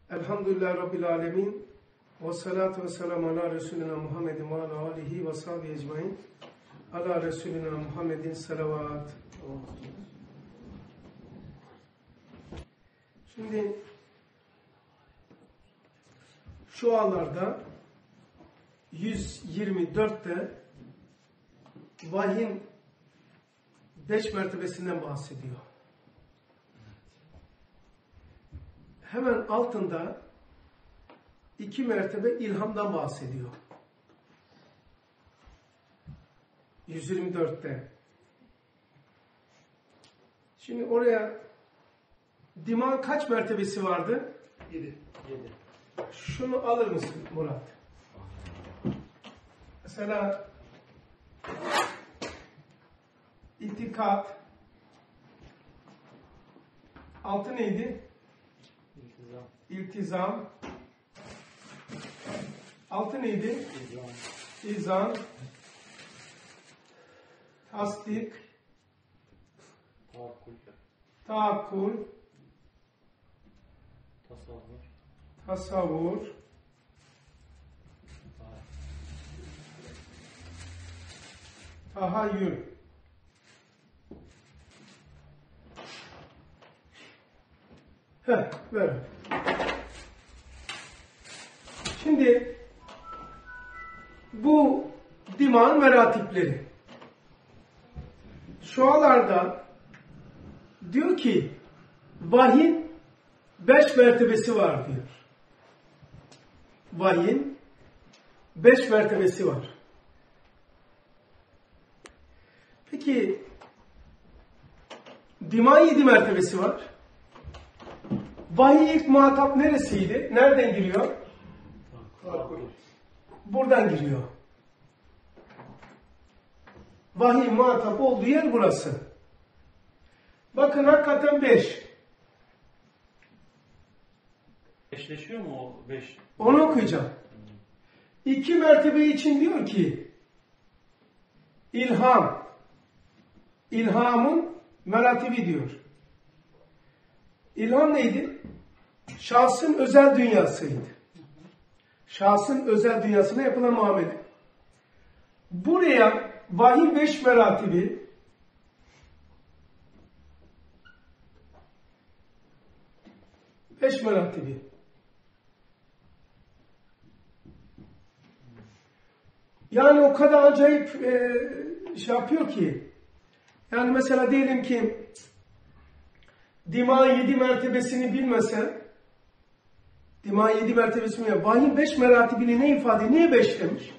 Elhamdülillah Rabbil Alemin. Ve salatu ve selamu ala Resulina Muhammedin ve ala alihi ve sahbihi ecmain. Ala Resulina Muhammedin salavat. Şimdi şu anlarda 124'te vahyin 5 mertebesinden bahsediyor. Hemen altında 2 mertebe ilhamdan bahsediyor. 124'te. Şimdi oraya dimağın kaç mertebesi vardı? 7. Şunu alır mısın Murat? Mesela itikat altı neydi? İltizam. Altı neydi? İzan. Tasdik. Taakkul. Tasavvur. Tahayyül. Ver. Şimdi bu dimağın meratipleri. Şualarda diyor ki vahyin 5 mertebesi var diyor. Vahyin 5 mertebesi var. Peki dimağın 7 mertebesi var. Vahiy ilk muhatap neresiydi? Nereden giriyor? Buradan giriyor. Vahiy muhatap olduğu yer burası. Bakın hakikaten 5. Eşleşiyor mu o 5? Onu okuyacağım. 2 mertebe için diyor ki ilham. İlhamın meratibi diyor. İlham neydi? Şahsın özel dünyasıydı. Şahsın özel dünyasına yapılan muamele. Buraya vahiy 5 meratibi yani o kadar acayip şey yapıyor ki yani mesela diyelim ki dimağın 7 mertebesini bilmesen dimağın 7 mertebesini bilmesen vahyin 5 meratibini ne ifade ediyor? Niye 5 demiş?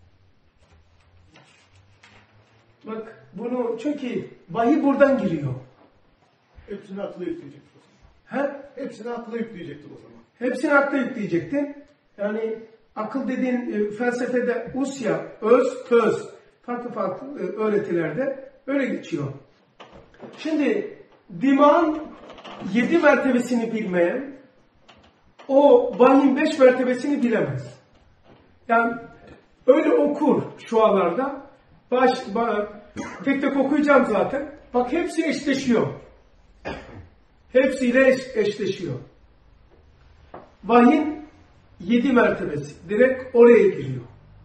Bak bunu çünkü vahiy buradan giriyor. Hepsini akla yükleyecektir o He? zaman. Hepsini akla yükleyecektir o zaman. Hepsini akla yükleyecektin. Yani akıl dediğin felsefede usya, öz, töz farklı öğretilerde öyle geçiyor. Şimdi dimağın 7 mertebesini bilmeyen o vahyin 5 mertebesini bilemez. Yani öyle okur şualarda. Tek tek okuyacağım zaten. Bak hepsi eşleşiyor. Hepsiyle eşleşiyor. Vahyin 7 mertebesi. Direkt oraya giriyor.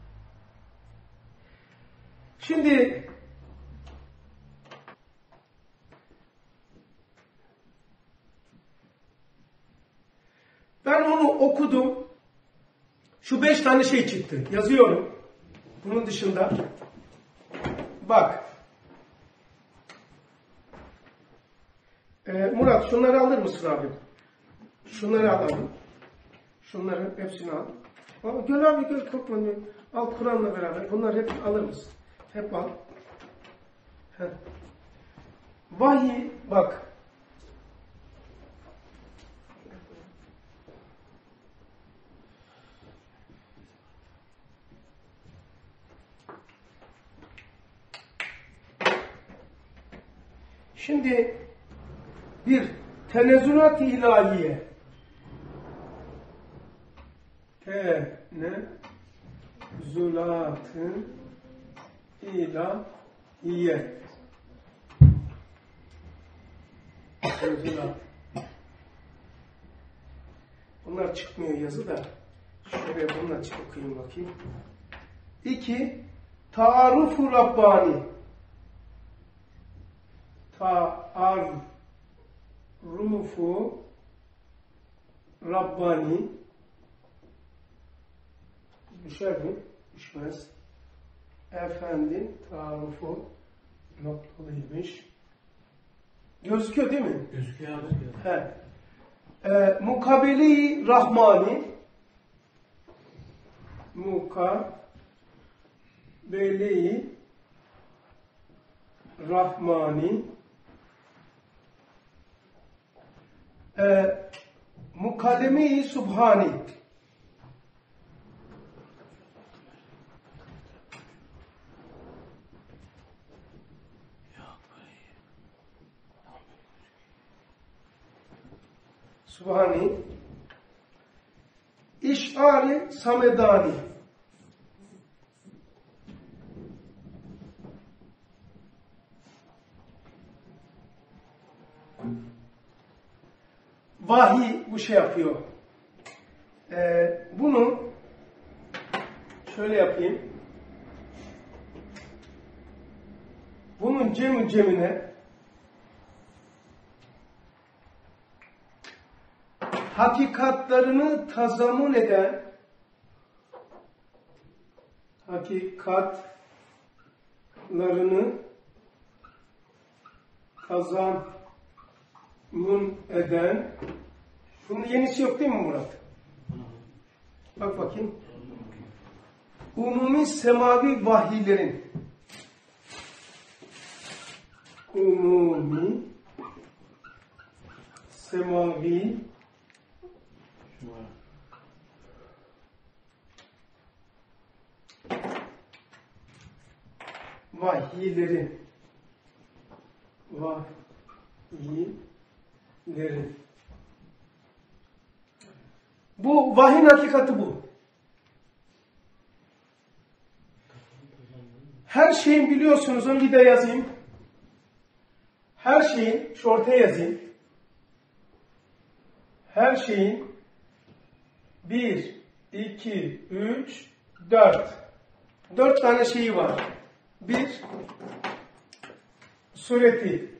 Şimdi ben onu okudum. Şu 5 tane şey çıktı. Yazıyorum. Bunun dışında bak. Murat şunları alır mısın abi? Şunları alalım. Şunların hepsini al. Gel abi gel korkma. Al Kur'an'la beraber. Bunları hep alır mısın? Hep al. Vahiy bak. Şimdi bir tenezzülat-ı ilahiye tenezzülat-ı ilahiye tenezzülat Bunlar çıkmıyor yazı da. Şöyle bununla okuyayım bakayım. 2. Ta'arufu Rabbani. Ta'arufu Rabbani. Düşer mi? Düşmez. Efendim, ta'arufu noktalıymış. Gözüküyor değil mi? Gözüküyor abi. He. Mukabele-i Rahmani. Mukabele-i Rahmani. Mukademe-i Subhani. Subhani. İş'ari Samedani. Vahiy bu şey yapıyor. Bunu şöyle yapayım. Bunun cemine hakikatlarını tazamun eden, hakikatlarını tazamun eden, bunun yenisi yok değil mi Murat? Bak bakayım. Umumi semavi vahiylerin, umumi semavi vahiylerin, bu vahyin hakikati bu. Her şeyin biliyorsunuz, onu bir de yazayım. Her şeyin, şu ortaya yazayım. Her şeyin 1, 2, 3, 4. 4 tane şeyi var. 1, sureti.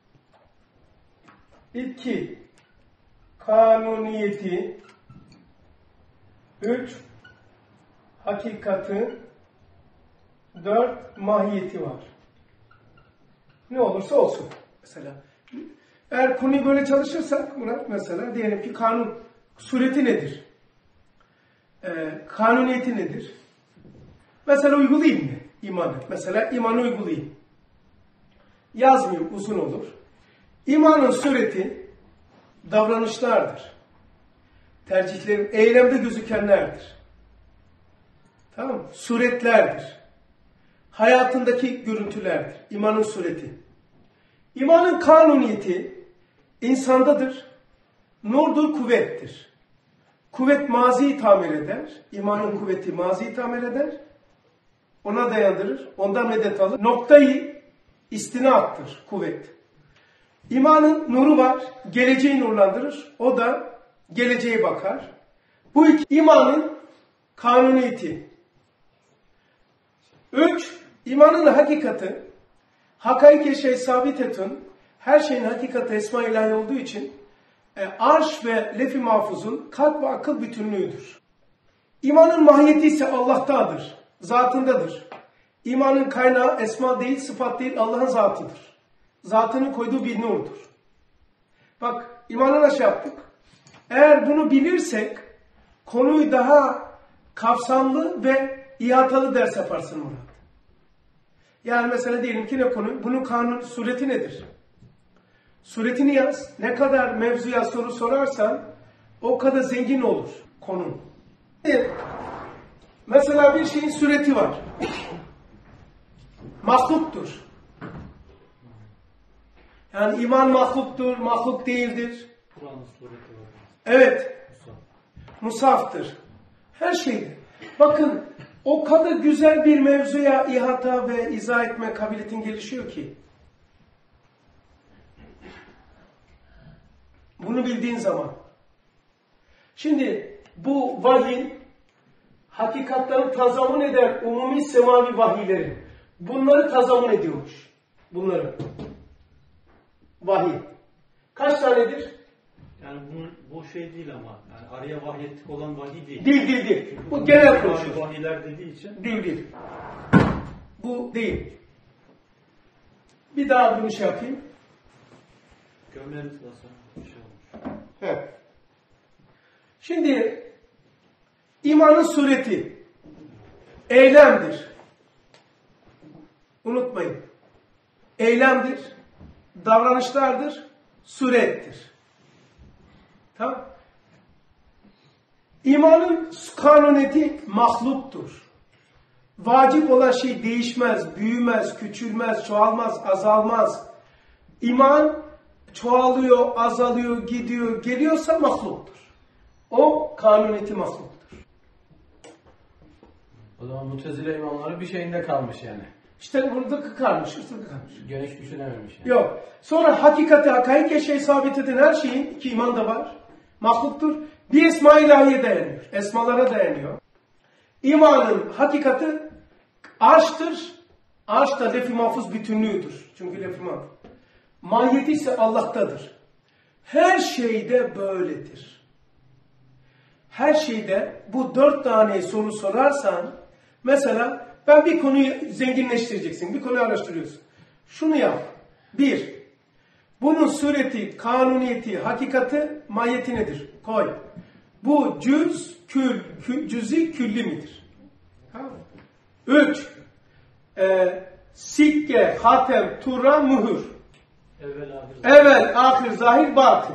2, kanuniyeti. 3, hakikati. 4, mahiyeti var. Ne olursa olsun. Mesela eğer konuyu böyle çalışırsak Murat, mesela diyelim ki kanun sureti nedir? Kanuniyeti nedir? Mesela uygulayayım mı imanı? Mesela imanı uygulayayım. Yazmayayım, uzun olur. İmanın sureti davranışlardır. Tercihlerin eylemde gözükenlerdir. Tamam mı? Suretlerdir. Hayatındaki görüntülerdir. İmanın sureti. İmanın kanuniyeti insandadır. Nurdur, kuvvettir. Kuvvet maziyi tamir eder. İmanın kuvveti maziyi tamir eder. Ona dayandırır. Ondan medet alır. Noktayı istinattır kuvvet. İmanın nuru var. Geleceği nurlandırır. O da geleceğe bakar. Bu iki imanın kanuniyeti. 3. İmanın hakikati. Hakaik-i şey sabitetun. Her şeyin hakikati esma ilahi olduğu için arş ve lef-i mahfuzun kalp ve akıl bütünlüğüdür. İmanın mahiyeti ise Allah'tadır. Zatındadır. İmanın kaynağı esma değil, sıfat değil, Allah'ın zatıdır. Zatının koyduğu bir nurdur. Bak, imanı nasıl yaptık? Eğer bunu bilirsek, konuyu daha kapsamlı ve ihatalı ders yaparsın Murat. Yani mesela diyelim ki ne konu? Bunun kanun sureti nedir? Suretini yaz. Ne kadar mevzuya soru sorarsan o kadar zengin olur konu. Mesela bir şeyin sureti var. Mahluktur. Yani iman mahluktur, mahluk değildir. Kur'an'ın sureti var. Evet. Musaftır. Her şeydir. Bakın o kadar güzel bir mevzuya ihata ve izah etme kabiliyetin gelişiyor ki. Bunu bildiğin zaman. Şimdi bu vahiy hakikatleri tazamun eden umumi semavi vahiyleri. Bunları tazamun ediyormuş. Bunları. Vahiy. Kaç tanedir? Yani bu şey değil ama. Yani araya vahyettik olan vahiy değil. Değil. Bu genel konuşuyor. Vahiyler dediği için. Değil. Bu değil. Bir daha bunu şey yapayım. Gömleğimiz nasıl bir şey olmuş. Evet. Şimdi imanın sureti eylemdir. Unutmayın. Eylemdir, davranışlardır, surettir. Tamam? İmanın kanuniyeti mahluktur. Vacip olan şey değişmez, büyümez, küçülmez, çoğalmaz, azalmaz. İman çoğalıyor, azalıyor, gidiyor, geliyorsa mahluktur. O kanuniyeti mahluktur. O zaman Mutezile imamları bir şeyinde kalmış yani. İşte burada kalmış, kalmış. Geniş düşünememiş yani. Yok. Sonra hakikati, hakaik şey sabit eden her şeyin, ki iman da var, mahluktur. Bir esma ilahiye dayanıyor. Esmalara dayanıyor. İmanın hakikati arştır. Arş da lef-i mahfuz bütünlüğüdür. Çünkü lef-i mahfuz. Mahiyeti ise Allah'tadır. Her şeyde böyledir. Her şeyde bu 4 tane soru sorarsan, mesela ben bir konuyu zenginleştireceksin. Bir konuyu araştırıyorsun. Şunu yap. 1. Bunun sureti, kanuniyeti, hakikati, mahiyeti nedir? Koy. Bu cüz-i külli midir? 3. Sikke, hatem, tura, mühür. Evvel, ahir, zahir, batın.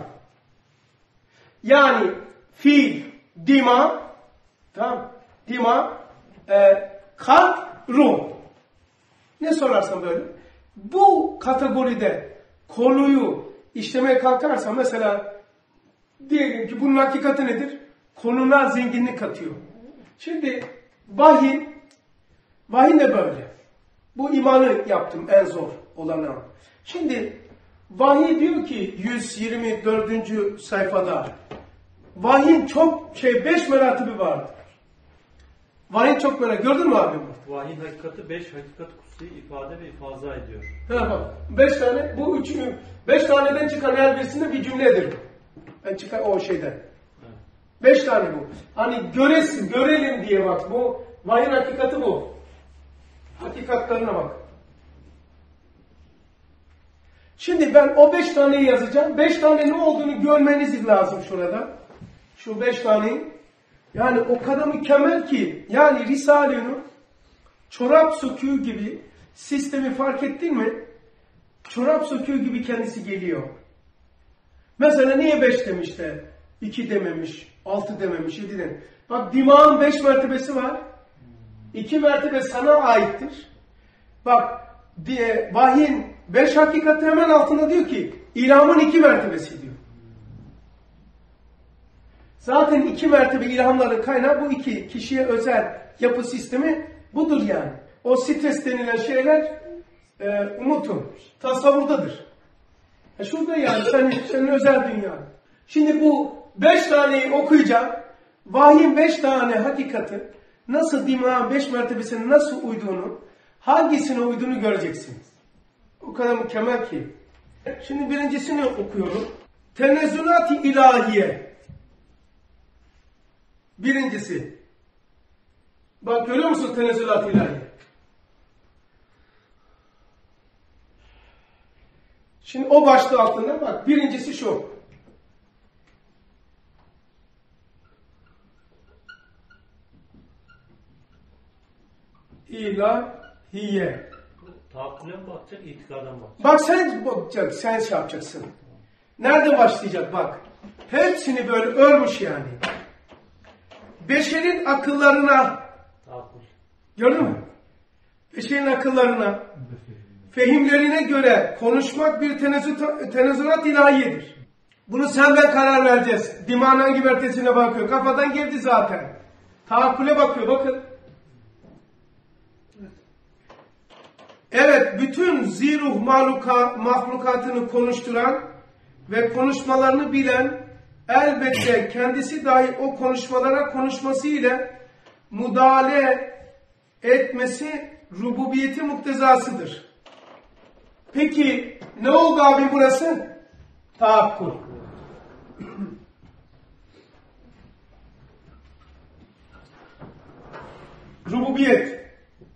Yani fiil, dima, tamam, dima, kalp, ruh. Ne sorarsan böyle. Bu kategoride konuyu işlemeye kalkarsan, mesela diyelim ki bunun hakikati nedir? Konuna zenginlik katıyor. Şimdi vahiy de böyle. Bu imanı yaptım en zor olanı. Şimdi vahiy diyor ki 124. sayfada vahyin çok 5 meratibi vardır. Vahyin çok merak. Gördün mü abim? Vahyin hakikati 5 hakikat kutsi ifade ve ifaza ediyor. Ha bak. 5 tane. Bu 5 taneden çıkan her birisinde bir cümledir. Yani çıkan o şeyden. 5 tane bu. Hani görelim diye bak. Bu vahyin hakikati bu. Hakikatlarına bak. Şimdi ben o 5 taneyi yazacağım. 5 tane ne olduğunu görmeniz lazım şurada. Şu 5 taneyi. Yani o kadar mükemmel ki, yani Risale-i çorap söküğü gibi sistemi fark ettin mi? Çorap söküğü gibi kendisi geliyor. Mesela niye 5 demiş de 2 dememiş, 6 dememiş, 7 dememiş. Bak dimağın 5 mertebesi var. 2 mertebe sana aittir. Bak vahyin 5 hakikati hemen altında diyor ki ilhamın 2 mertebesi diyor. Zaten 2 mertebe ilhamların kaynağı bu 2 kişiye özel yapı sistemi budur yani. O stres denilen şeyler unutun. Tasavvurdadır. Şurada yani senin özel dünya. Şimdi bu 5 taneyi okuyacağım. Vahyin 5 tane hakikati nasıl dimağın 5 mertebesine nasıl uyduğunu, hangisine uyduğunu göreceksiniz. O kadar mükemmel ki. Şimdi birincisini okuyorum. Tenezzülat-i ilahiye. Birincisi. Bak görüyor musun tenezzülat-i ilahiye? Şimdi o başlığı altında bak. Birincisi şu. İlahiye. Taakkule mi bakacak, itikadan bakacak? Bak sen şey yapacaksın. Nerede başlayacak bak. Hepsini böyle örmüş yani. Beşerin akıllarına. Taakkul. Gördün mü? Beşerin akıllarına, fehimlerine göre konuşmak bir tenezzülat ilahiyedir. Bunu sen ben karar vereceğiz. Dimağın hangi mertebesine bakıyor. Kafadan girdi zaten. Taakkule bakıyor bakın. Evet, bütün ziruh mahlukatını konuşturan ve konuşmalarını bilen elbette kendisi dahi o konuşmalara konuşması ile müdahale etmesi rububiyeti muktezasıdır. Peki ne oldu abi burası? Taakkul. Rububiyet.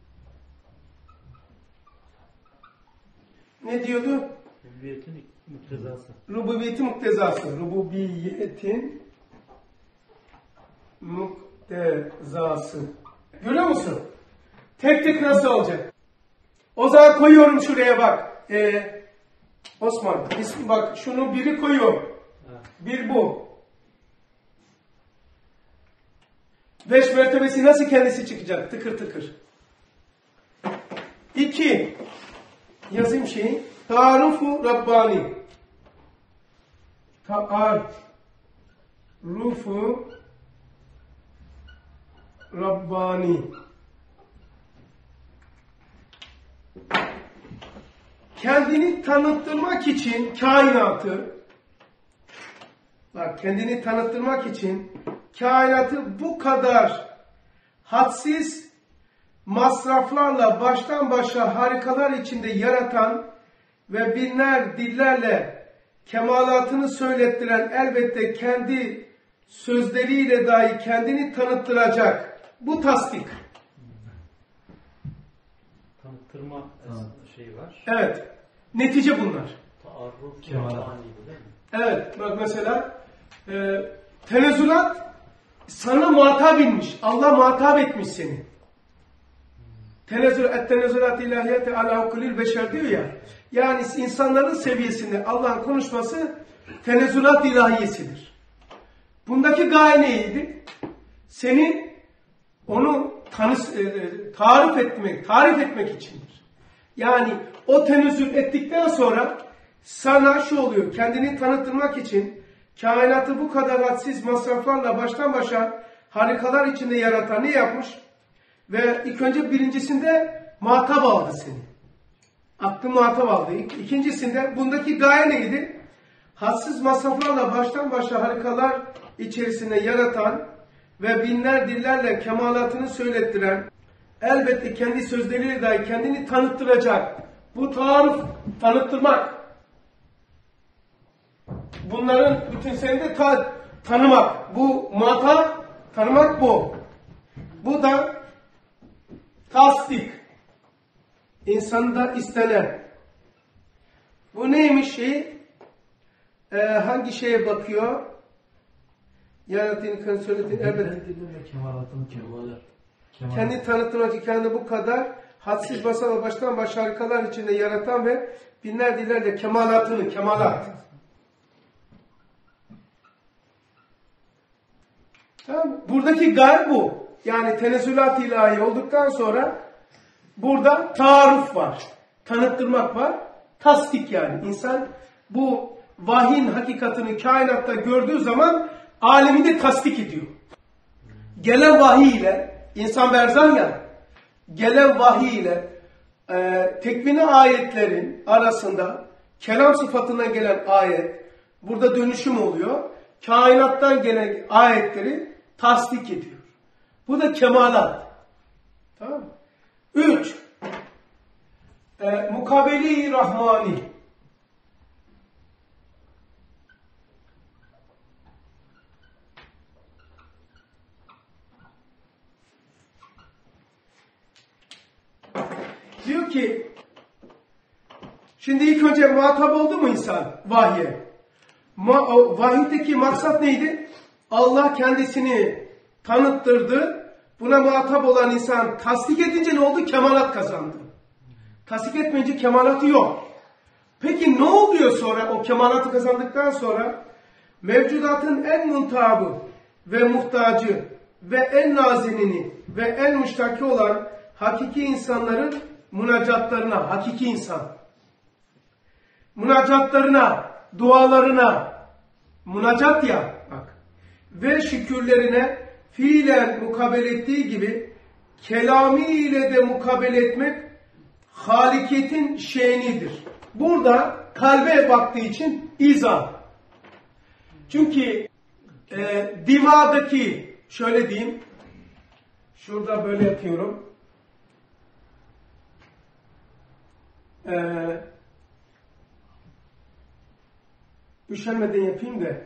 Ne diyordu? Rububiyetin muktezası. Rububiyetin muktezası. Rububiyetin muktezası. Görüyor musun? Tek tek nasıl olacak? O zaman koyuyorum şuraya bak. Osman, ismi bak şunu biri koyuyor. Evet. Bir bu. 5 mertebesi nasıl kendisi çıkacak? Tıkır tıkır. 2. Yazayım şeyi. Tarufu Rabbani. Tarufu Rabbani. Kendini tanıttırmak için kainatı, bak kendini tanıttırmak için kainatı bu kadar hadsiz masraflarla baştan başa harikalar içinde yaratan ve binler dillerle kemalatını söylettiren elbette kendi sözleriyle dahi kendini tanıttıracak. Bu tasdik. Tanıttırma şeyi var. Evet. Netice bunlar. Taarruf Kemalat. değil mi? Evet. Bak mesela tenezzülat sana muhatap inmiş. Allah muhatap etmiş seni. Tenezzülat ilahiyete ala ukulil beşer diyor ya. Yani insanların seviyesinde Allah'ın konuşması tenezzülat ilahiyesidir. Bundaki gaye neydi? Seni onu tarif etmek içindir. Yani o tenezzül ettikten sonra sana şu oluyor. Kendini tanıttırmak için kainatı bu kadar hadsiz masraflarla baştan başa harikalar içinde yaratan ne yapmış? Ve ilk önce birincisinde muhatap aldı seni. Aklı muhatap aldı. İkincisinde bundaki gaye neydi? Hadsiz masraflarla baştan başa harikalar içerisinde yaratan ve binler dillerle kemalatını söylettiren, elbette kendi sözleriyle dahi kendini tanıttıracak. Bu tarif, tanıttırmak. Bunların bütün seni de tanımak. Bu muhatap, tanımak bu. Bu da tasdik. İnsanda istenen. Bu neymiş şey? Hangi şeye bakıyor? Yarattığını söyletin. Evet. Kendi tanıtmak kendi bu kadar hadsiz basama baştan baş harikalar içinde yaratan ve binler dillerle kemalatını, kemalat. Tamam. Buradaki gaye bu. Yani tenezzülat ilahi olduktan sonra burada taarruf var. Tanıttırmak var. Tasdik yani. İnsan bu vahyin hakikatini kainatta gördüğü zaman alemi de tasdik ediyor. Gelen vahiy ile insan berzan ya, gelen vahiy ile tekvini ayetlerin arasında kelam sıfatından gelen ayet burada dönüşüm oluyor. Kainattan gelen ayetleri tasdik ediyor. Bu da kemalat. Tamam mı? 3. Mukabele-i Rahmani. Diyor ki, şimdi ilk önce muhatap oldu mu insan vahye? Vahiydeki maksat neydi? Allah kendisini tanıttırdı. Buna muhatap olan insan tasdik edince ne oldu? Kemalat kazandı. Tasdik etmeyince kemalatı yok. Peki ne oluyor sonra o kemalatı kazandıktan sonra? Mevcudatın en muntabı ve muhtacı ve en nazinini ve en müştaki olan hakiki insanların münacatlarına, hakiki insan. Münacatlarına, dualarına, münacat ya bak. Ve şükürlerine fiilen mukabele ettiği gibi kelami ile de mukabele etmek halikiyetin şe'nidir. Burada kalbe baktığı için izah. Çünkü Dimağdaki, şöyle diyeyim, şurada böyle yapıyorum. Üşenmeden yapayım da.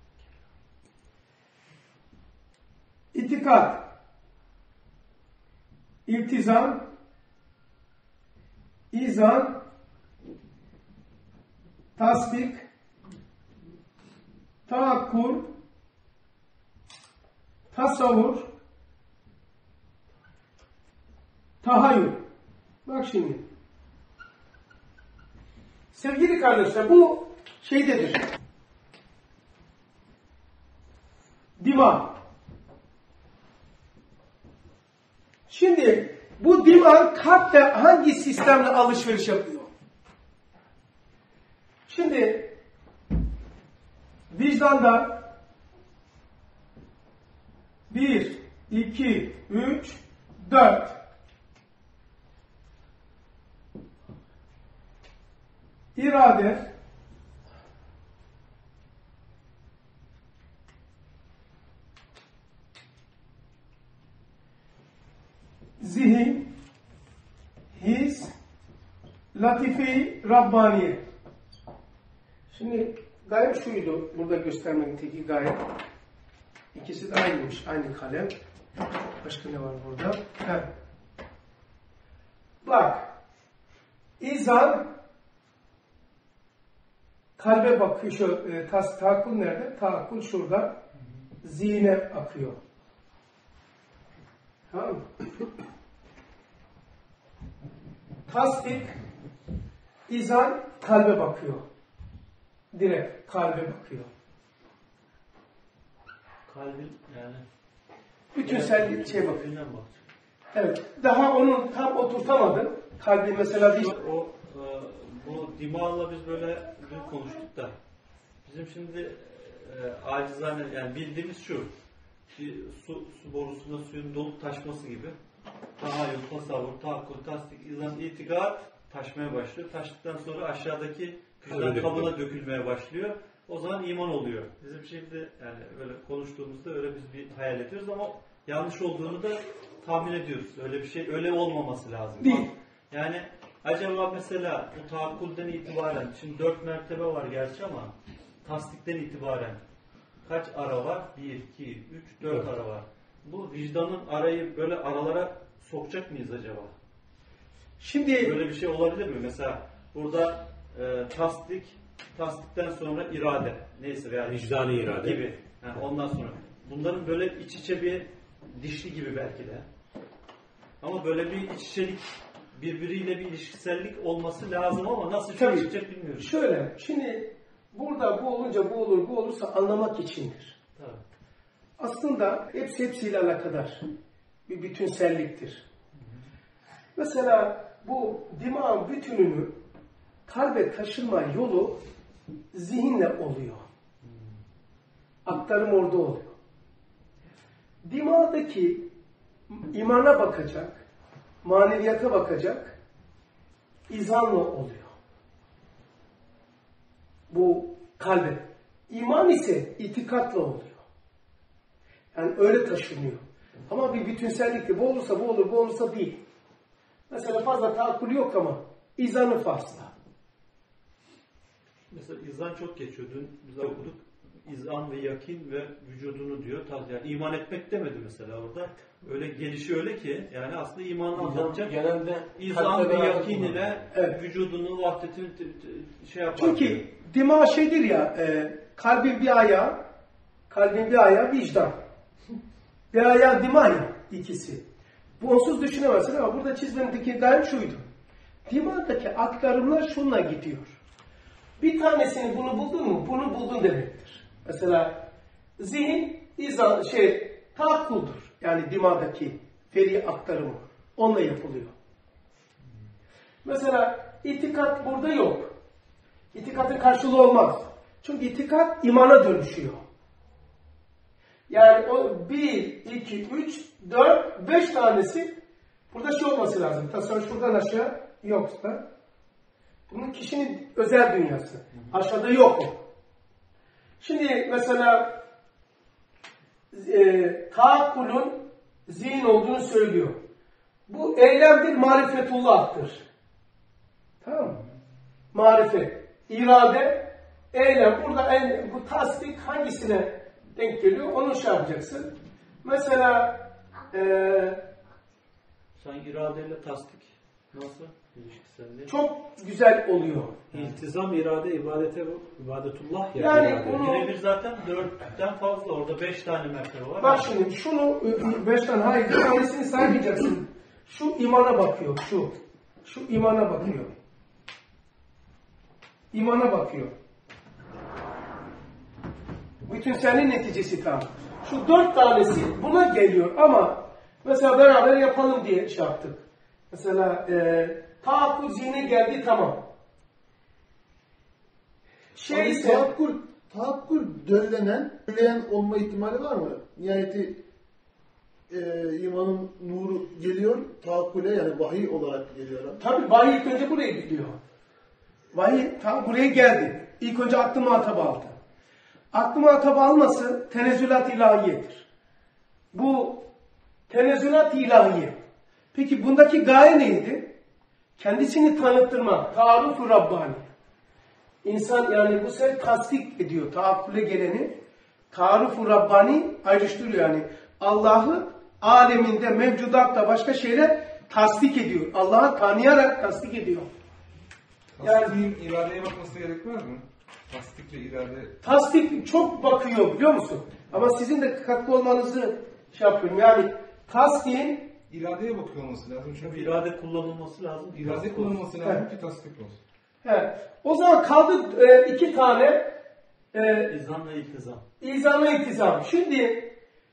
İtikat, iltizam, izan, tasdik, taakkul, tasavvur, tahayyül. Bak şimdi. Sevgili kardeşler, bu şeydedir. Dima. Şimdi bu dima kalpte hangi sistemle alışveriş yapıyor? Şimdi vicdanda 1, 2, 3, 4 irade, zihin, his, latife-i Rabbaniye. Şimdi gaye şuydu, burada göstermekteki gaye. İkisi de aynıymış, aynı kalem. Başka ne var burada? Evet. Bak, izan, kalbe bakıyor, şu taakkul nerede? Taakkul şurada, zihne akıyor. Tamam mı? Tasdik, izan, kalbe bakıyor. Direkt kalbe bakıyor. Kalbin yani Bütünsel şey bakıyor. kalbinden bak. Evet. Daha onu tam oturtamadım. Kalbi mesela bir... Bu dimağla biz böyle dün konuştuk da bizim şimdi acizane yani bildiğimiz şu su borusunda suyun dolup taşması gibi tahayyül, tasavvur, taakkul, tasdik, izan, itikat taşmaya başlıyor. Taştıktan sonra aşağıdaki vicdan kabına dökülmeye başlıyor. O zaman iman oluyor. Bizim şimdi yani böyle konuştuğumuzda öyle biz bir hayal ediyoruz ama yanlış olduğunu da tahmin ediyoruz. Öyle bir şey, öyle olmaması lazım. Değil. Yani acaba mesela bu taakkulden itibaren, şimdi 4 mertebe var gerçi ama tasdikten itibaren kaç ara var? 1, 2, 3, 4 ara var. Bu vicdanın arayı böyle aralara sokacak mıyız acaba? Şimdi Böyle bir şey olabilir mi? Mesela burada tasdikten sonra irade, neyse veya Vicdani irade gibi. Yani ondan sonra bunların böyle iç içe bir dişli gibi belki de. Ama böyle bir iç içelik, birbiriyle bir ilişkisellik olması lazım ama nasıl çıkacak bilmiyorum. Şöyle, şimdi burada bu olunca bu olur, bu olursa anlamak içindir. Tabii. Aslında hepsiyle alakadar. Bir bütünselliktir. Mesela bu dimağın bütününü kalbe taşınma yolu zihinle oluyor. Aktarım orada oluyor. Dimağdaki imana bakacak, maneviyata bakacak, izanla oluyor. Bu kalbe. İman ise itikatla oluyor. Yani öyle taşınıyor. Ama bir bütünsellikte bu olursa bu olur, bu olursa değil. Mesela fazla taakkul yok ama izanı fazla. Mesela izan çok geçiyor. Dün biz okuduk. İzan ve yakin ve vücudunu diyor. Yani iman etmek demedi mesela orada. Öyle gelişi öyle ki yani aslında imanı anlatacak. Genelde İzan ve yakin ile vücudunu, vahdetini şey yapar. Çünkü dima şeydir ya, kalbin bir ayağı vicdan. Bir ayağı dima ya, ikisi. Bu onsuz düşünemezsin ama burada çizmemdeki gayem şuydu. Dimadaki aktarımlar şunla gidiyor. Bir tanesini bunu buldun mu, bunu buldun demektir. Mesela zihin, taakkuldur. Yani dimadaki feri aktarımı. Onunla yapılıyor. Mesela itikat burada yok. İtikatın karşılığı olmaz. Çünkü itikat imana dönüşüyor. Yani o 1, 2, 3, 4, 5 tanesi burada şey olması lazım. Tasavvur şuradan aşağı yoksa bunun kişinin özel dünyası. Aşağıda yok o. Şimdi mesela taakkulun zihin olduğunu söylüyor. Bu eylemdir, marifetullah'tır. Tamam mı? Marifet, irade, eylem. Burada bu tasdik hangisine denk geliyor? Onu şey yapacaksın. Mesela Sen iradeyle tasdik nasıl ilişkiselliği? çok güzel oluyor. İltizam, irade, ibadetullah Yani irade. bunu- Birebir zaten 4'ten fazla. Orada 5 tane mertebe var. Bak şimdi şunu 5 tane, hayır, bir tanesini saymayacaksın. Şu imana bakıyor, şu imana bakıyor. İmana bakıyor. Bütün senin neticesi tam. Şu 4 tanesi buna geliyor ama mesela beraber yapalım diye şey yaptık. Mesela taakkul zihne geldi, tamam. Şey ise Tahakkul dölleyen olma ihtimali var mı? Nihayeti imanın nuru geliyor, tahakkule yani vahiy olarak geliyor. tabii vahiy ilk önce buraya gidiyor. Vahiy tam buraya geldi. İlk önce aklı muhatap aldı. Aklı muhatap alması tenezzülat ilahiyedir. Bu tenezzülat ilahiye. Peki bundaki gaye neydi? Kendisini tanıttırmak. Taruf-u Rabbani. İnsan yani bu sefer tasdik ediyor. Taakkule geleni Taruf-u Rabbani ayrıştırıyor yani. Allah'ı aleminde, mevcudatta başka şeyler tasdik ediyor. Allah'ı tanıyarak tasdik ediyor. Tasdik'in iradeye bakması gerekmez mi? Tasdik ve irade. Tasdik çok bakıyor biliyor musun? Ama sizin de katkı olmanızı şey yapıyorum. Yani tasdiğin İradeye bakıyor olması lazım. Çünkü irade kullanılması lazım. irade kullanılması lazım ki tasdik olsun. o zaman kaldı 2 tane İzan ve iltizam. İzan ve iltizam. Şimdi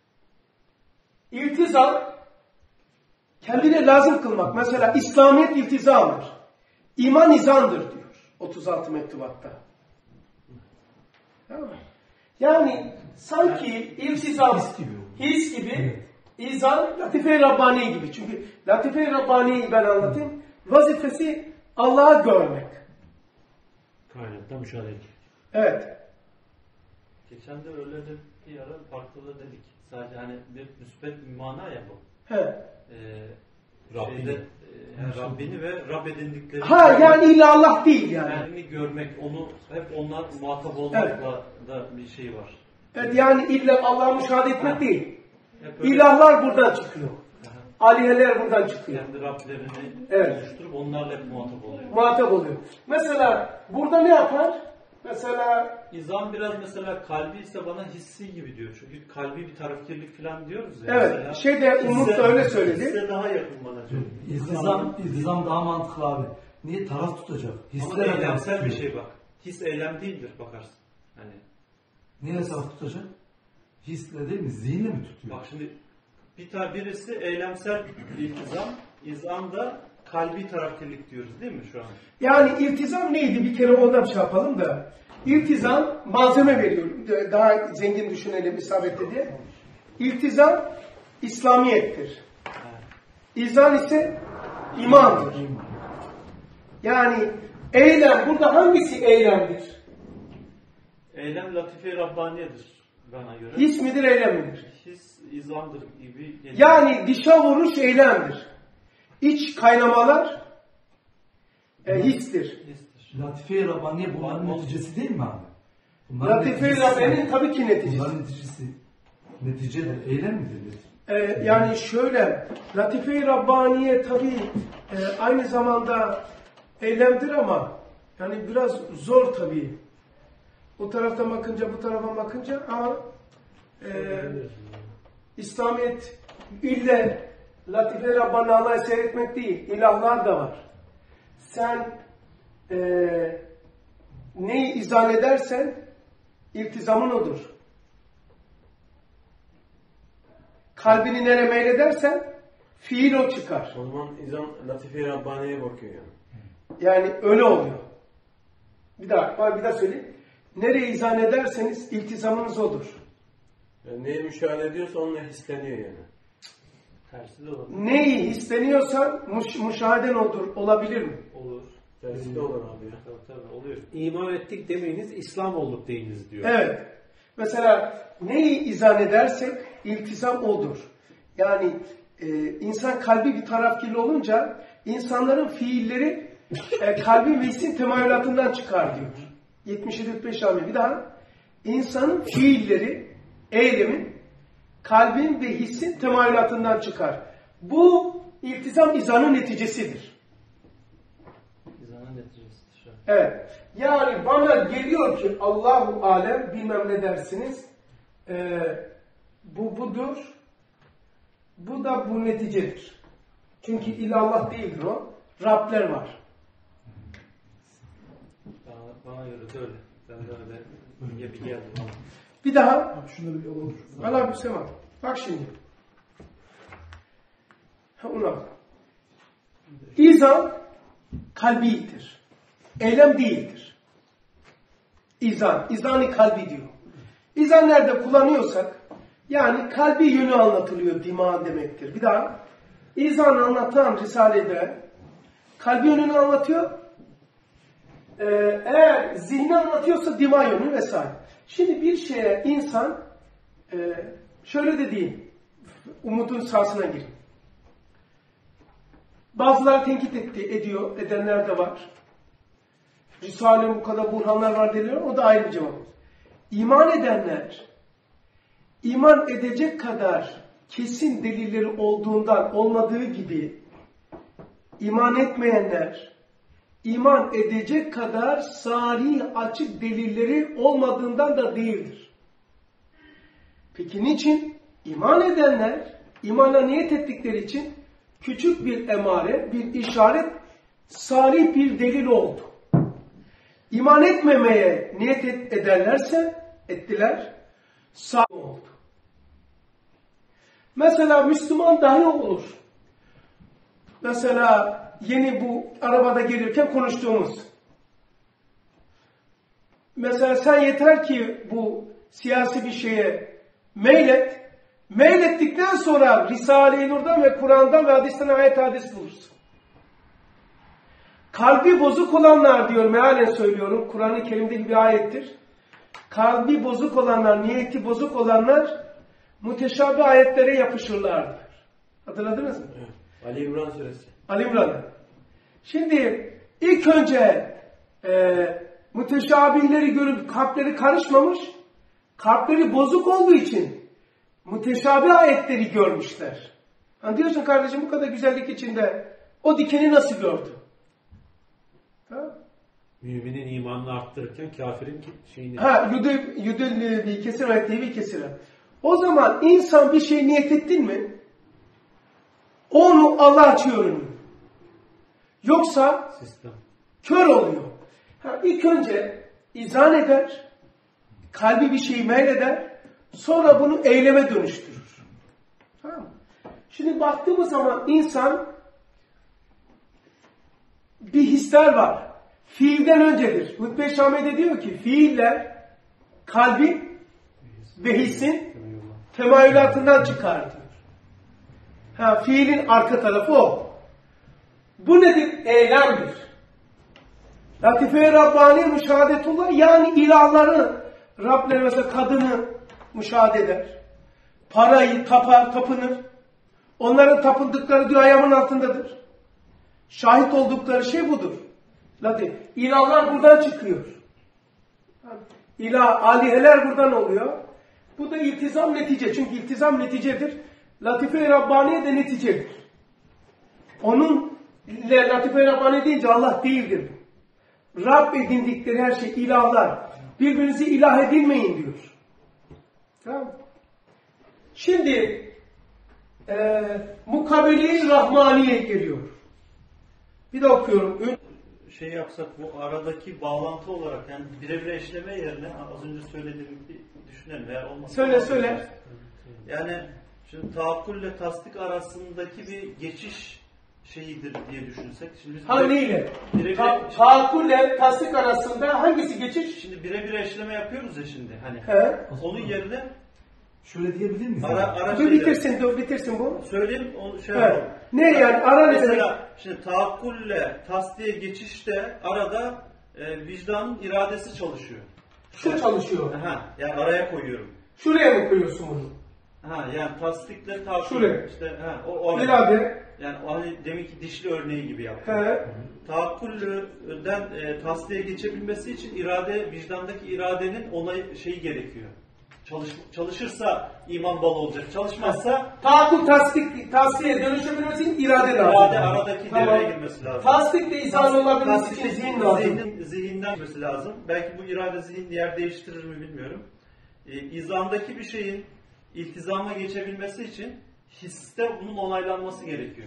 iltizam kendine lazım kılmak. Mesela İslamiyet iltizamdır. İman izandır diyor 36 mektubatta. Tamam mı? Yani sanki iltizam his gibi, izan Latife-i Rabbani gibi. Çünkü Latife-i Rabbani'yi ben anlatayım. Vazifesi Allah'ı görmek. Kainattan müşahede etmek. Evet. Geçen de öyle de bir ara farklı da dedik. Sadece hani bir müsbet bir mana ya bu. He. Rabbini. Şeyde, yani Rabbini ve Rab edindikleri. Ha yani illa Allah değil yani. Kendini görmek, onu hep onlar muhatap olmakla da bir şey var. Evet yani illa Allah'ı müşahede etmek değil. Hep öyle İlahlar buradan çıkıyor. Aliyeler buradan çıkıyor. kendi Rablerini Evet. oluşturup onlarla hep muhatap oluyor. Muhatap oluyor. Mesela burada ne yapar? Mesela İzan biraz mesela kalbi ise bana hissi gibi diyor. Çünkü kalbi bir tarafkirlik falan diyoruz ya. evet Mesela, şeyde Umut da öyle söyledi. hisse daha yakın bana diyor. İltizam daha mantıklı abi. Niye taraf tutacak? Ama Hisler eylemsel bir şey bak. His eylem değildir bakarsın. Hani Niye taraf tutacak? Hisle değil mi? Zihinle mi tutuyor? bak şimdi birisi eylemsel iltizam, izan da kalbi tarafkirlik diyoruz değil mi şu an? Yani iltizam neydi? Bir kere ondan şey yapalım da. İltizam malzeme veriyor. Daha zengin düşünelim isabetli diye. İltizam İslamiyettir. İzan ise imandır. Yani eylem, burada hangisi eylemdir? Eylem latife-i Rabbaniye'dir bana göre. His midir, eylem midir? His, izandır gibi geliyor. Yani dışa vuruş eylemdir. İç kaynamalar histir. Histir. Latife-i Rabbaniye bunların neticesi değil mi abi? Latife-i Rabbani'nin tabii ki neticesi. Bunların neticesi. Netice de eylem midir? Yani şöyle, Latife-i Rabbaniye tabii aynı zamanda eylemdir ama yani biraz zor tabii. Bu taraftan bakınca, bu tarafa bakınca ama İslamiyet ille Latife-i Rabbani Allah'ı seyretmek değil, ilahlar da var. Sen neyi izah edersen iltizamın odur. Kalbini nereye meyledersen fiil o çıkar. O zaman İzan Latife-i Rabbani'ye bakıyor yani. Yani öyle oluyor. Bir daha söyleyeyim. Nereye izah ederseniz iltizamınız odur. Yani neyi müşahede ediyorsa onunla hisleniyor yani. Tersi de olabilir. Neyi hisseniyorsan müşaheden olabilir mi? Olur. Tersi de olur abi ya. Tabii oluyor. İman ettik demeyiniz, İslam olduk deyiniz diyor. Evet. Mesela neyi izah edersek iltizam odur. Yani insan kalbi bir tarafkirli olunca insanların fiilleri kalbin ve hissin temayülatından çıkar diyor. 77-45 amel. Bir daha. İnsanın fiilleri, eylemin kalbin ve hissin temayülatından çıkar. Bu iltizam izanın neticesidir. İzanın neticesidir. Evet. Yani bana geliyor ki Allahu alem bilmem ne dersiniz. Bu budur. Bu da bu neticedir. Çünkü ilallah değildir o. Rabler var. Bana göre de öyle. Ben de öyle bir geldim. Bir daha. Şunları bir alalım. Allah bir sema. Bak şimdi. Ona. İzan kalbidir. Eylem değildir. İzan. İzan-ı kalbi diyor. İzan nerede kullanıyorsak yani kalbi yönü anlatılıyor dima demektir. Bir daha. İzan anlatan Risale'de kalbi yönünü anlatıyor. Eğer zihni anlatıyorsa dima yönü vesaire. Şimdi bir şeye insan şöyle de diyeyim. Umutun sahasına girin. Bazıları tenkit edenler de var. Risale'nin bu kadar burhanlar var deniliyor. O da ayrı bir cevap. İman edenler iman edecek kadar kesin delilleri olduğundan olmadığı gibi iman etmeyenler iman edecek kadar sarih açık delilleri olmadığından da değildir. Peki niçin? İman edenler imana niyet ettikleri için küçük bir emare, bir işaret sarih bir delil oldu. İman etmemeye niyet ettiler, sarih oldu. Mesela Müslüman dahi olur. Mesela yeni bu arabada gelirken konuştuğumuz. Mesela sen yeter ki bu siyasi bir şeye meylet. Meylettikten sonra Risale-i Nur'dan ve Kur'an'dan ve hadisten ayet hadis bulursun. Kalbi bozuk olanlar diyor, mealen söylüyorum. Kur'an-ı Kerim'deki bir ayettir. Kalbi bozuk olanlar, niyeti bozuk olanlar müteşabih ayetlere yapışırlardır. Hatırladınız mı? Evet. Ali İmran suresi. Ali İmran. Şimdi ilk önce müteşabihleri görüp kalpleri karışmamış, kalpleri bozuk olduğu için müteşabih ayetleri görmüşler. Hani diyorsun kardeşim bu kadar güzellik içinde o dikeni nasıl gördü? Ha? Müminin imanını arttırırken kafirin şeyini... Yüdül bir kesir ve tevi kesir. O zaman insan bir şey niyet ettin mi? Onu Allah açıyor önünü. Yoksa Sistem. kör oluyor. İlk önce izan eder, kalbi bir şeyi meyleder, sonra bunu eyleme dönüştürür. Tamam mı? Şimdi baktığımız zaman insan bir hisler var. Fiilden öncedir. Hutbe-i Şami'de diyor ki fiiller kalbin ve hissin temayülatından çıkar diyor. Fiilin arka tarafı o. Bu nedir? Eylemdir. Latife-i Rabbani müşahadetullah yani ilahları Rableri mesela kadını müşahede eder. Parayı tapınır. Onların tapındıkları diyor ayağımın altındadır. Şahit oldukları şey budur. İlahlar buradan çıkıyor. İlah, aliheler buradan oluyor. Bu da iltizam netice. Çünkü iltizam neticedir. Latife-i Rabbaniye de neticedir. Onun Latife-i Rabbani deyince Allah değildir. Rab edindikleri her şey ilahlar. Birbirinizi ilah edinmeyin diyor. Tamam. Şimdi mukabele-i Rahmaniye geliyor. Bir de okuyorum. Şey yapsak bu aradaki bağlantı olarak yani birebir eşleme yerine az önce söylediğim bir düşünelim. Eğer olmazsa Söyle. Yani şimdi taakkulle tasdik arasındaki bir geçiş şeyidir diye düşünsek. Şimdi biz neyle? Taakkulle tasdik arasında hangisi geçiş? Şimdi birebir eşleme yapıyoruz ya şimdi. Hani onun yerine şöyle diyebilir miyiz? Bitirsin bu. Söyleyeyim onu şey yapalım. Ne yani? Ara mesela şimdi taakkulle tasdiye geçişte arada vicdanın iradesi çalışıyor. Şu çalışıyor. Yani araya koyuyorum. Şuraya mı koyuyorsun bunu? Yani tasdikle tahakkül. Şuraya. İşte o İrade. yani o hani demek ki dişli örneği gibi yaptım. He. Tahakkülden tasdiğe geçebilmesi için irade, vicdandaki iradenin ona şeyi gerekiyor. Çalışırsa iman balı olacak. Çalışmazsa Tahakkül tasdiğe dönüşebilmesi için irade lazım. irade aradaki devreye girmesi lazım. Tasdik de izan olabilmesi için zihin lazım. Zihinden girmesi lazım. Belki bu irade zihin yer değiştirir mi bilmiyorum. İzandaki bir şeyin iltizama geçebilmesi için hisse bunun onaylanması gerekiyor.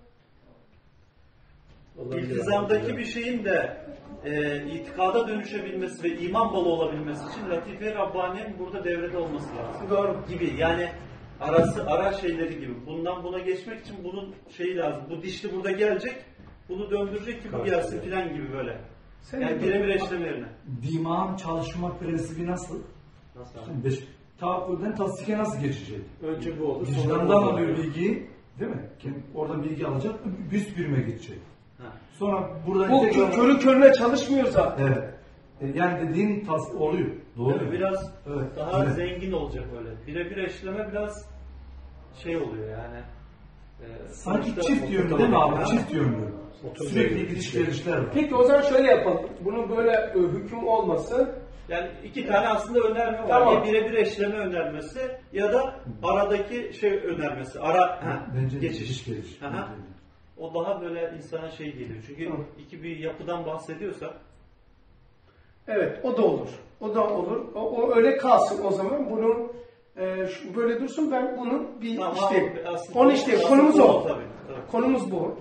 İltizamdaki bir şeyin de itikada dönüşebilmesi ve iman balı olabilmesi için Latife-i Rabbani'nin burada devrede olması lazım. Doğru. Gibi yani ara şeyleri gibi. Bundan buna geçmek için bunun şeyi lazım. Bu dişli burada gelecek, bunu döndürecek ki bu gelsin filan gibi böyle. Yani birebir eşleme yerine. Dimağın çalışma prensibi nasıl? Nasıl? Şimdi tahakkülden tasdike nasıl geçecek? Önce bu olur. Vicdandan alıyor bilgiyi, değil mi? Oradan bilgi alacak, üst birime gidecek. Sonra buradan Bu körü körüne çalışmıyor zaten. Evet. Yani dediğin oluyor. Doğru. Evet, biraz daha evet. zengin olacak öyle. Birebir eşleme biraz şey oluyor yani. Sanki çift yönlü değil mi abi? Çift yönlü. Sürekli gidiş gelişler var. Peki o zaman şöyle yapalım. Bunun böyle hüküm olması. Yani iki tane aslında önerme var. Tamam. Ya birebir eşleme önermesi ya da aradaki şey önermesi. Bence geçiş. geliş. O daha böyle insana şey geliyor. Çünkü iki bir yapıdan bahsediyorsak. Evet, o da olur. O da olur. O öyle kalsın o zaman. Bunun böyle dursun, ben bunun bir konumuz o. Tabii. Konumuz bu.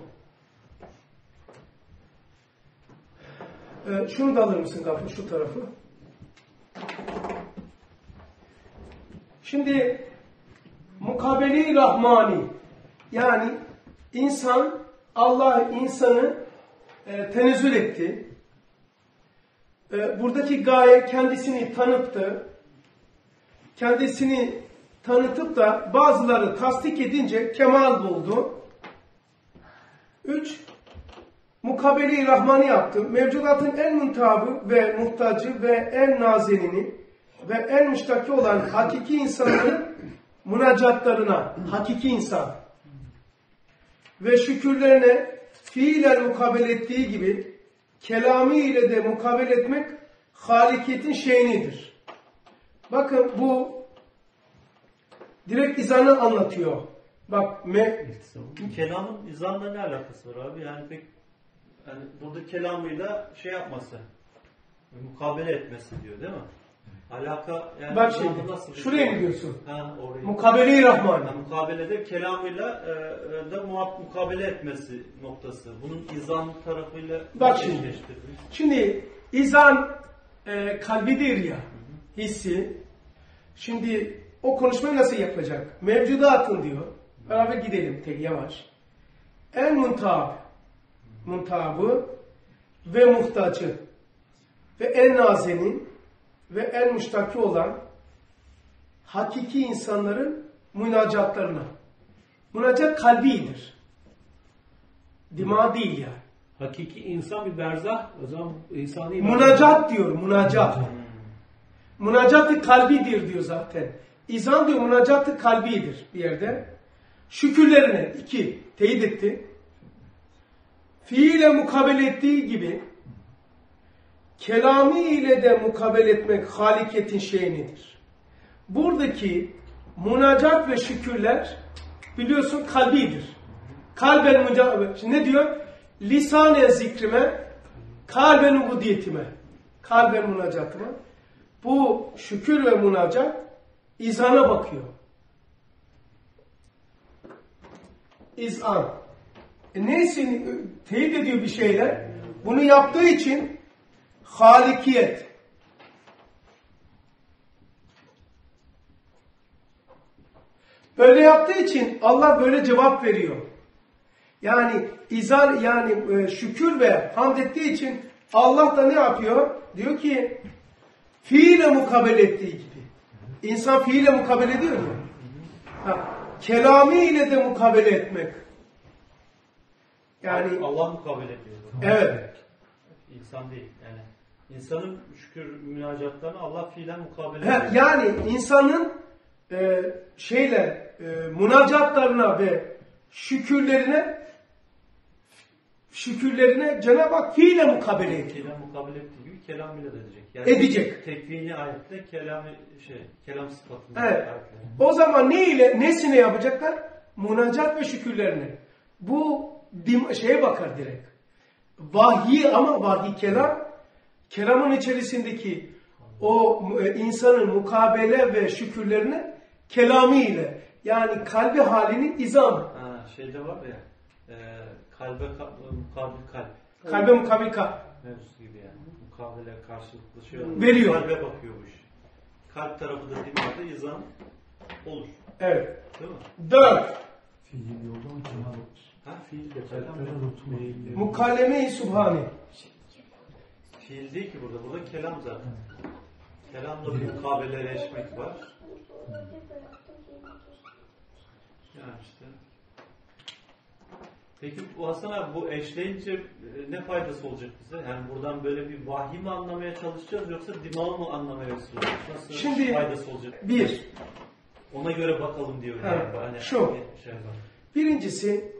Şunu da alır mısın Gafur, şu tarafı? Şimdi mukabele-i rahmani, yani Allah insanı tenezzül etti. Buradaki gaye kendisini tanıttı. Kendisini tanıtıp da bazıları tasdik edince kemal buldu. 3. Mukabele-i rahmani yaptı. Mevcudatın en muntabı ve muhtacı ve en nazenini ve en müştaki olan hakiki insanların münacatlarına, hakiki insan ve şükürlerine fiilen mukabele ettiği gibi kelami ile de mukabele etmek halikiyetin şeyinidir. Bakın bu direkt izanı anlatıyor. Bak Kelamın izanla ne alakası var abi? Yani pek yani burada kelamıyla şey yapması, mukabele etmesi diyor değil mi? Alaka yani bak şimdi şuraya mı diyorsun? Oraya. Mukabele-i rahmani. Yani mukabelede kelamıyla da mukabele etmesi noktası. Bunun izan tarafıyla bak şimdi izan kalbidir ya, hissi. Şimdi o konuşmayı nasıl yapacak? Mevcudatın diyor. Beraber gidelim tek yavaş. En muntabı ve muhtacı ve en nazenin ve en müştaki olan hakiki insanların münacatlarına. Münacat kalbidir. Dima değil yani. Hakiki insan bir berzah, o zaman insani... Münacat diyor, münacat. Münacat-ı kalbidir diyor zaten. İzan diyor, münacat-ı kalbidir bir yerde. Şükürlerine, 2, teyit etti. Fiile mukabele ettiği gibi kelami ile de mukabele etmek halikiyetin şeyinidir. Buradaki münacat ve şükürler biliyorsun kalbidir. Kalben münacat. Şimdi ne diyor? Lisan-ı zikrime, kalben ubudiyetime, kalben münacatıma. Bu şükür ve münacat izana bakıyor. İzan. Neyse teyit ediyor bir şeyler. Bunu yaptığı için halikiyet. Böyle yaptığı için Allah böyle cevap veriyor. Yani izan, yani şükür ve hamd ettiği için Allah da ne yapıyor? Diyor ki fiile mukabele ettiği gibi. İnsan fiile mukabele ediyor ya. Kelami ile de mukabele etmek. Yani Allah mukabele ediyor. evet. İnsan değil yani. İnsanın şükür münacatlarını Allah fiilen mukabele ediyor. Yani insanın münacatlarına ve şükürlerine Cenab-ı Hak fiile mukabele ediyor. Fiilen mukabele ettiği gibi kelamıyla da edecek. Edecek. Tekvini ayetle kelam sıfatında. Evet. Ayetle. O zaman nesine yapacaklar? Münacat ve şükürlerine. Bu şeye bakar direkt. Vahiy ama vahiy kelamın içerisindeki o insanın mukabele ve şükürlerine kelamı ile yani kalbi halinin izamı. Şeyde var ya kalbe mukabil kalp. Kalbe mukabil kalp. Mevzusu gibi yani. Mukabele karşılıklı şey veriyor. Kalbe bakıyor bu iş. Kalp tarafı da dimağda izam olur. Evet. Değil mi? 4. Fiil yoldan kelam. Fiil de Mukalleme-i Subhani. Fiil değil ki burada. Burada kelam zaten. Kelamda bir mukabeleleşmek var. Yani işte. Peki bu Hasan abi bu eşleyince ne faydası olacak bize? Yani buradan böyle bir vahiy mi anlamaya çalışacağız yoksa dimağı mı anlamaya çalışacağız? Nasıl Şimdi, faydası olacak? Ona göre bakalım diyor. Yani. Şu. Birincisi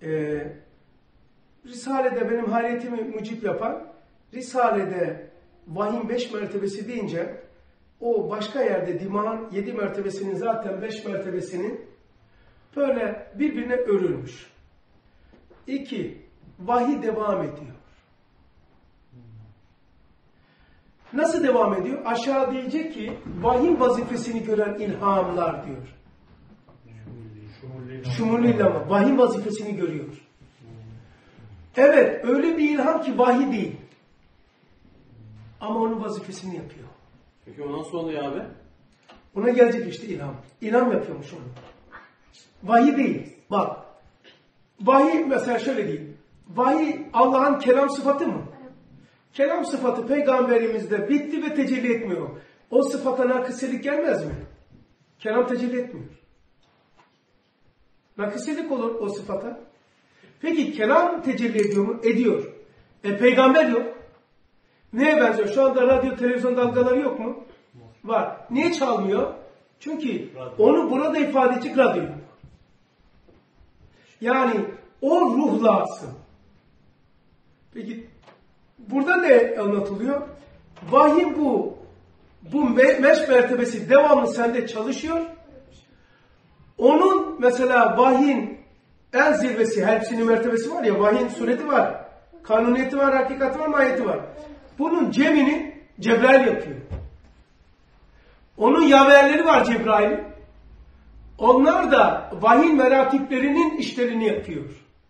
Risale'de benim hayretimi mucip yapan Risale'de vahyin 5 mertebesi deyince o başka yerde dimağın 7 mertebesinin zaten 5 mertebesinin böyle birbirine örülmüş. 2. Vahiy devam ediyor. Nasıl devam ediyor? Aşağı diyecek ki vahyin vazifesini gören ilhamlar diyor. Şumulü ama vahyin vazifesini görüyor. Evet, öyle bir ilham ki vahiy değil. Ama onun vazifesini yapıyor. Peki o nasıl oluyor abi? Ona gelecek işte ilham. İlham yapıyormuş onu. Vahiy değil. Bak. Vahiy mesela şöyle diyeyim. Vahiy Allah'ın kelam sıfatı mı? Kelam sıfatı peygamberimizde bitti ve tecelli etmiyor. O sıfata nakıselik gelmez mi? Kelam tecelli etmiyor. Nakıselik olur o sıfata. Peki kelam tecelli ediyor mu? Ediyor. Peygamber yok. Neye benziyor? Şu anda radyo, televizyon dalgaları yok mu? Var. Niye çalmıyor? Çünkü onu burada ifade edecek radyo yok. Yani o ruh lazım. Peki burada ne anlatılıyor? Vahiy bu meş mertebesi devamlı sende çalışıyor. Onun mesela vahyin en zirvesi, hepsinin mertebesi var ya, vahyin sureti var, kanuniyeti var, hakikati var, mahiyeti var. Bunun cemini Cebrail yapıyor. Onun yaverleri var Cebrail'in. Onlar da vahiy meratiplerinin işlerini yapıyor.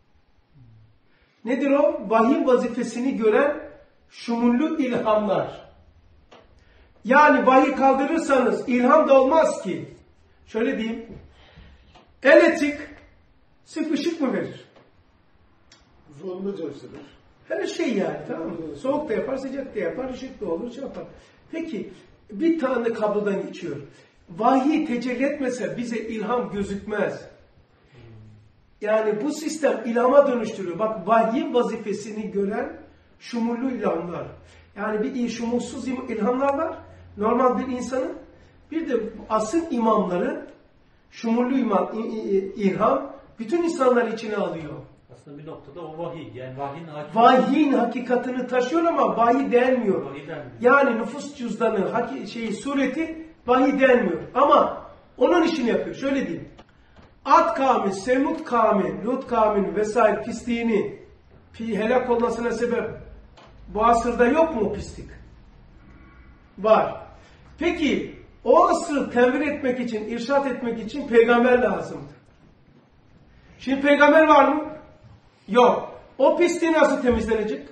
Nedir o? Vahiy vazifesini gören şumullü ilhamlar. Yani vahiy kaldırırsanız ilham da olmaz ki. Şöyle diyeyim. Elektrik sırf ışık mı verir? Zorunda çalıştırır. Her şey yani, tamam mı? Soğuk da yapar, sıcak da yapar, ışık da olur, şey yapar. Peki bir tane kablodan geçiyor. Vahiy tecelli etmese bize ilham gözükmez. Yani bu sistem ilhama dönüştürüyor. Bak vahiy vazifesini gören şumullü ilhamlar. Yani bir şumulsuz ilhamlar var. Normal bir insanın. Bir de asıl imamları şumullü ilham bütün insanlar içine alıyor. Aslında bir noktada o vahiy. Yani vahyin hakikatini taşıyor ama vahiy denmiyor. Vahiy denmiyor. Yani nüfus cüzdanı, sureti vahiy denmiyor. Ama onun işini yapıyor. Şöyle diyeyim. Ad kavmi, Semud kavmi, Lut kavminin vesaire pisliğini helak olmasına sebep bu asırda yok mu o pislik? Var. Peki o asrı tevir etmek için, irşat etmek için peygamber lazımdı. Şimdi peygamber var mı? Yok. O pisliği nasıl temizlenecek?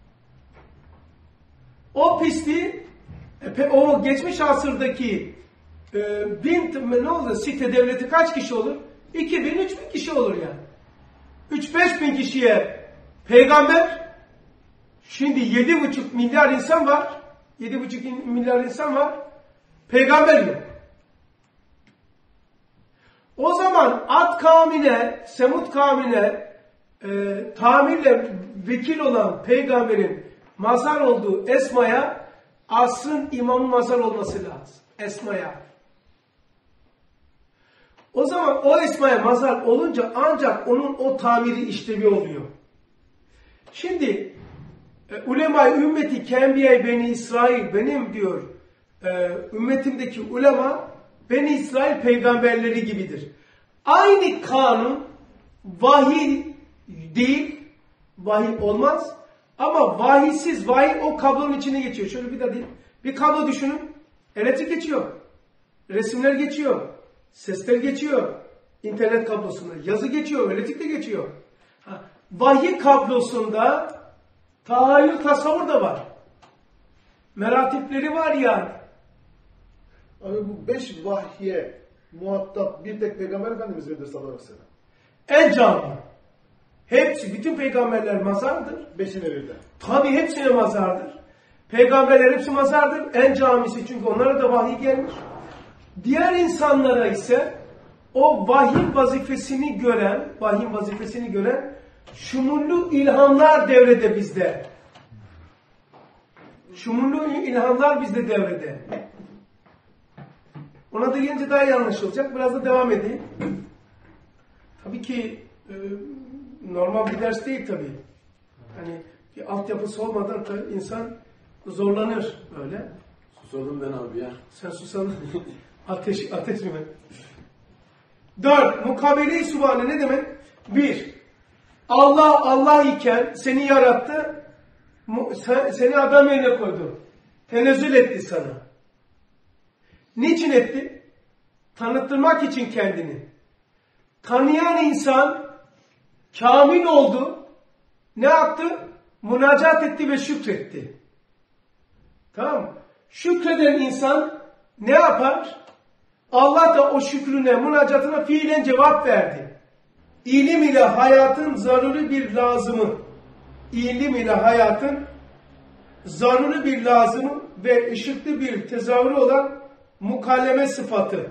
O pisliği o geçmiş asırdaki ne olur? Site devleti kaç kişi olur? 2000-3000 kişi olur yani. 3-5 bin kişiye peygamber, şimdi 7,5 milyar insan var. 7,5 milyar insan var. Peygamber yok. O zaman Ad kavmine, Semud kavmine tamirle vekil olan peygamberin mazhar olduğu Esma'ya asrın imamı mazhar olması lazım. Esmaya. O zaman o esmaya mazhar olunca ancak onun o tamiri işlevi oluyor. Şimdi ulema-i ümmeti kenbiye Beni İsrail, benim diyor ümmetimdeki ulema Beni İsrail peygamberleri gibidir. Aynı kanun vahiy değil, vahiy olmaz ama vahiysiz, vahiy o kablonun içine geçiyor. Şöyle bir daha değil. Bir kablo düşünün, elektrik geçiyor, resimler geçiyor, sesler geçiyor, internet kablosunda yazı geçiyor, elektrik de geçiyor. Vahiy kablosunda tahayyül, tasavvur da var. Meratipleri var yani. Abi bu 5 vahye muhatap bir tek Peygamber Efendimiz midir sallallahu aleyhi ve sellem? En canlı. Hepsi, bütün peygamberler mazardır. 5'ine birden. Tabi hepsine mazardır. Peygamberler hepsi mazardır. En camisi çünkü onlara da vahiy gelmiş. Diğer insanlara ise o vahiy vazifesini gören şumurlu ilhamlar devrede bizde. Şumurlu ilhamlar bizde devrede. Ona da gelince daha iyi anlaşılacak. Biraz da devam edeyim. Tabii ki normal bir ders değil tabii. Hani bir altyapısı olmadan da insan zorlanır böyle. Susadım ben abi ya. Sen susadın. Ateş mi? 4. Mukabele-i subhane ne demek? 1. Allah iken seni yarattı, seni adam yerine koydu. Tenezzül etti sana. Niçin etti? Tanıttırmak için kendini. Tanıyan insan kamil oldu. Ne yaptı? Münacat etti ve şükretti. Tamam mı? Şükreden insan ne yapar? Allah da o şükrüne, münacatına fiilen cevap verdi. İlim ile hayatın zaruri bir lazımı. İlim ile hayatın zaruri bir lazımı ve ışıklı bir tezahürü olan mukalleme sıfatı.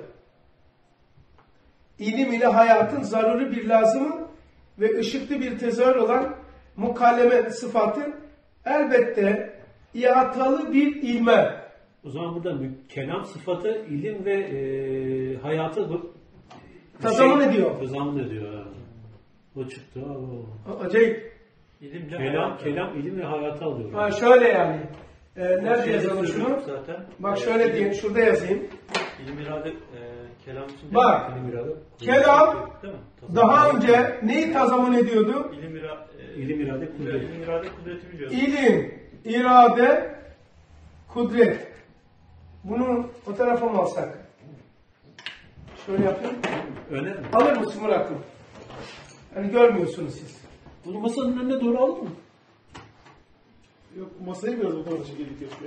İlim ile hayatın zaruri bir lazımı ve ışıklı bir tezahür olan mukalleme sıfatı elbette ihatalı bir ilme. O zaman burada kelam sıfatı ilim ve hayatı tazamun ediyor. Tazamun ediyor. O çıktı. Acayip. Kelam ilim ve hayatı alıyor. Ha, şöyle yani. Nerede yazalım şunu? Zaten. Bak şöyle diyeyim. Şurada yazayım. İlim irade kelam için. Bak. Kelam daha önce neyi tazamun ediyordu? İlim irade kudret. İlim irade kudreti biliyorsun. İlim, irade, kudret. Bunu o tarafa mı alsak? Şöyle yapayım. Öyle mi? Alır mısın Murat'ım? Hani görmüyorsunuz siz. Bunu masanın önüne doğru alın mı? Yok, masayı biraz bu tarafa çekelim keşke.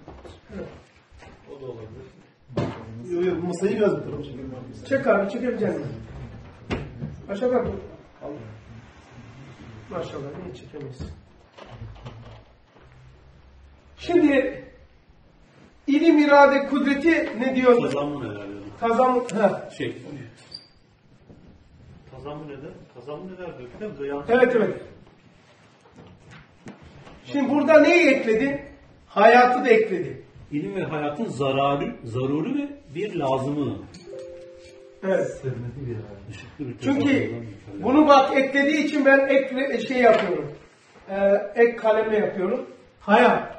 O da olabilir. Yok, masayı biraz bu tarafa çekelim. Çek abi, çekebileceğim. Aşağı bak. Maşallah, niye çekemeyiz? Şimdi ilim, irade, kudreti ne diyor? Tazamun herhalde. Tazamun. Tazamun eder. Tazamun eder diyor. Değil mi? Evet. Şimdi burada neyi ekledi? Hayatı da ekledi. İlim ve hayatın zaruri ve bir lazımı. Evet. Işıklı bir Çünkü bunu bak eklediği için ben şey yapıyorum. Ek kalemle yapıyorum. Hayat.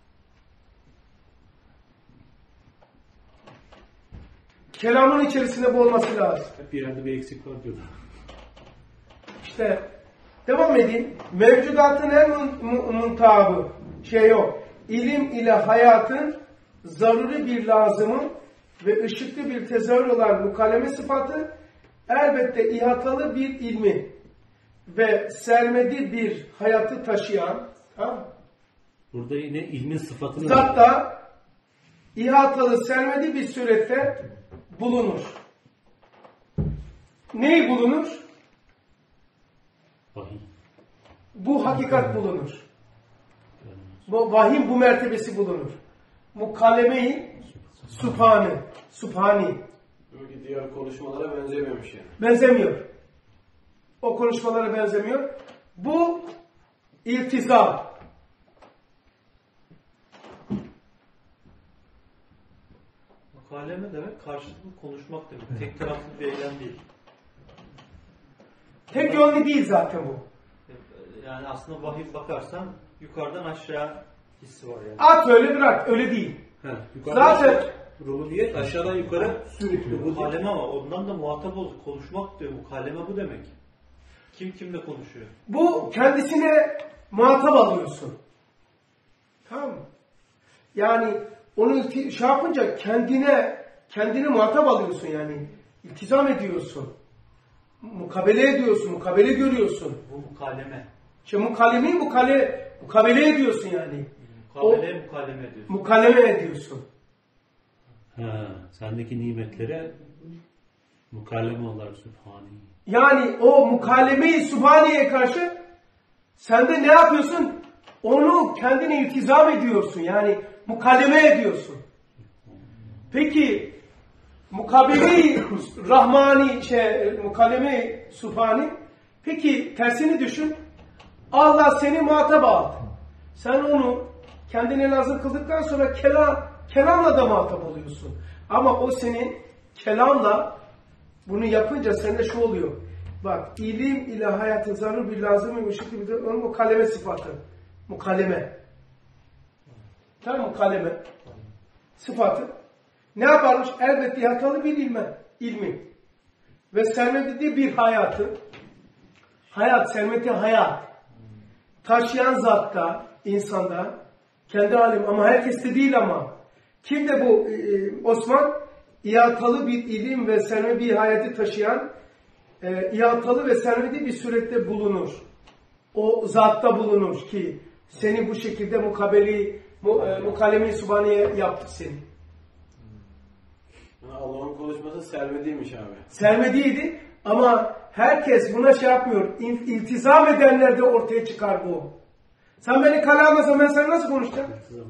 Kelamın içerisinde bu olması lazım. Hep bir yerde bir eksik var diyorlar. İşte devam edeyim. Mevcudatın en muntabı şey yok. İlim ile hayatın zaruri bir lazımı ve ışıklı bir tezahür olan mukalleme sıfatı elbette ihatalı bir ilmi ve sermedi bir hayatı taşıyan, tamam, burada yine ilmin sıfatını zatta ihatalı sermedi bir surette bulunur. Neyi bulunur? vahiy. Bu hakikat bulunur. Bu vahyin bu mertebesi bulunur. Mukalleme-i subhani. Böyle diğer konuşmalara benzememiş yani. Benzemiyor. O konuşmalara benzemiyor. Bu iltiza. Mukaleme demek karşılıklı konuşmak demek. Tek taraflı bir eylem değil. Tek yönlü değil zaten bu. Yani aslında vahiy bakarsan yukarıdan aşağı hissi var yani. At öyle bırak, öyle değil. Zaten rububiyet aşağıdan yukarı sürüklü. Mukaleme ama ondan da muhatap ol. Konuşmak diyor. Mukaleme bu demek. Kim kimle konuşuyor? bu kendisine muhatap alıyorsun. Tamam mı? Yani onu şey yapınca kendine muhatap alıyorsun yani. İltizam ediyorsun. Mukabele ediyorsun, mukabele görüyorsun. Bu mukaleme. İşte mukabele ediyorsun yani. Mukaleme ediyorsun. Mukaleme ediyorsun. Sendeki nimetlere mukalleme olarak Sübhani. Yani o mukalemeyi Sübhaniye'ye karşı sen de ne yapıyorsun? Onu kendine iltizam ediyorsun. Yani mukalleme ediyorsun. Peki mukabele-i Rahmani mukalleme-i Sübhani, peki tersini düşün. Allah seni muhatap aldı. Sen onu kendine lazım kıldıktan sonra kelamla da muhatap oluyorsun. Ama o senin kelamla bunu yapınca sende şu oluyor. Bak, ilim ile hayatın zarur bir lazım ve müşkil bir onun mukalleme sıfatı. Mukalleme. Tamam, mukalleme sıfatı. Ne yaparmış? Elbette hatalı bir ilmi. Ve sermediği bir hayatı. Hayat, sermeti hayat. Taşıyan zatta, insanda. Kendi alim ama herkeste değil ama. Kimde bu Osman? İhatalı bir ilim ve sermedi bir hayatı taşıyan, ihatalı ve sermedi bir surette bulunur. O zatta bulunur ki seni bu şekilde mukalleme-i Sübhaniye yaptı seni. Allah'ın konuşması sermediymiş abi. Sermediydi ama herkes buna şey yapmıyor. İltizam edenler de ortaya çıkar bu. Sen beni kale almasan ben sana nasıl konuşacağım?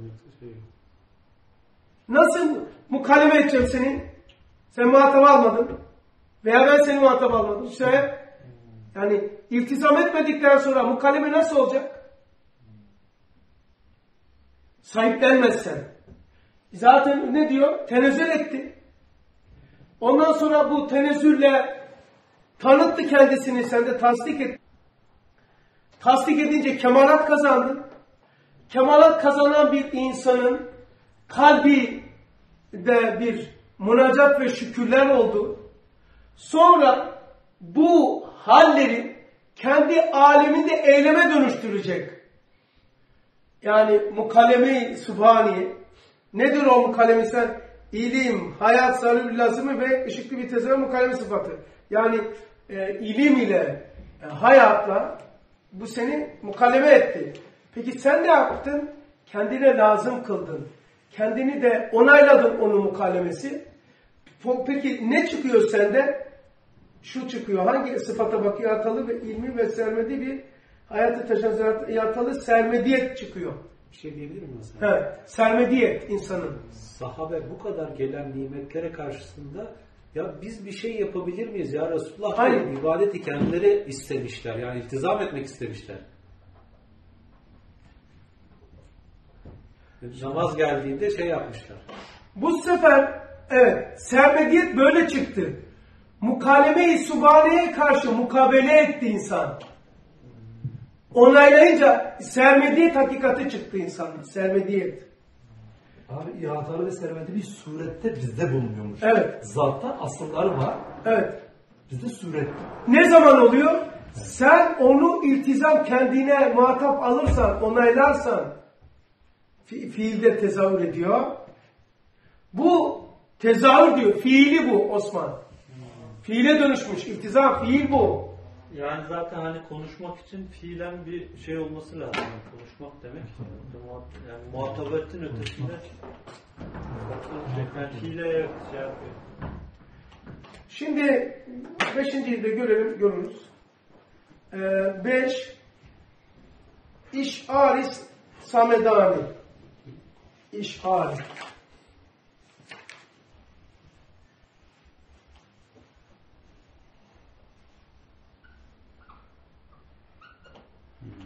Nasıl mukalleme edeceğim seni? Sen muhatap almadın. Veya ben seni muhatap almadım. Yani iltizam etmedikten sonra mukalleme nasıl olacak? Sahiplenmezsen. Zaten ne diyor? Tenezzül etti. Ondan sonra bu tenezzülle tanıttı kendisini. Sen de tasdik et. Tasdik edince kemalat kazandın. Kemalat kazanan bir insanın kalbi de bir münacat ve şükürler oldu. Sonra bu halleri kendi aleminde eyleme dönüştürecek. Yani mukalleme-i Sübhaniye. Nedir o mukalleme? Sen ilim, hayat, salih lazımı ve ışıklı bir tezahür mukalleme sıfatı. Yani ilim ile, hayatla bu seni mukalleme etti. Peki sen ne yaptın? Kendine lazım kıldın. Kendini de onayladın onun mukallemesi. Peki ne çıkıyor sende? Şu çıkıyor. Hangi sıfata bakıyor? Ihatalı ve ilmi ve sermedi bir hayatı taşıyan ihatalı sermediyet çıkıyor. Bir şey diyebilir miyim mesela? Evet. Sermediyet insanın. Sahabe bu kadar gelen nimetlere karşısında ya biz bir şey yapabilir miyiz ya Resulullah? Hayır. İbadeti kendileri istemişler. Yani iltizam etmek istemişler. Namaz geldiğinde şey yapmışlar. Bu sefer evet sermediyet böyle çıktı. Mukalleme-i Sübhaniye'ye karşı mukabele etti insan. Onaylayınca sermediyet hakikati çıktı insanın. Sermediyet. Abi ihatalı ve sermedi bir surette bizde bulunuyormuş. Evet. Zatta asılları var. Evet. Bizde surette. Ne zaman oluyor? Sen onu iltizam kendine muhatap alırsan, onaylarsan fiilde tezahür ediyor. Bu tezahür diyor. Fiili bu Osman. Fiile dönüşmüş. İltizam, fiil bu. Yani zaten hani konuşmak için fiilen bir şey olması lazım. Yani konuşmak demek. Yani muhatabetin ötesinde yani fiile şey yapıyor. Şimdi 5.'yi de görürüz. 5 İş'aris Samedani. İş'aris.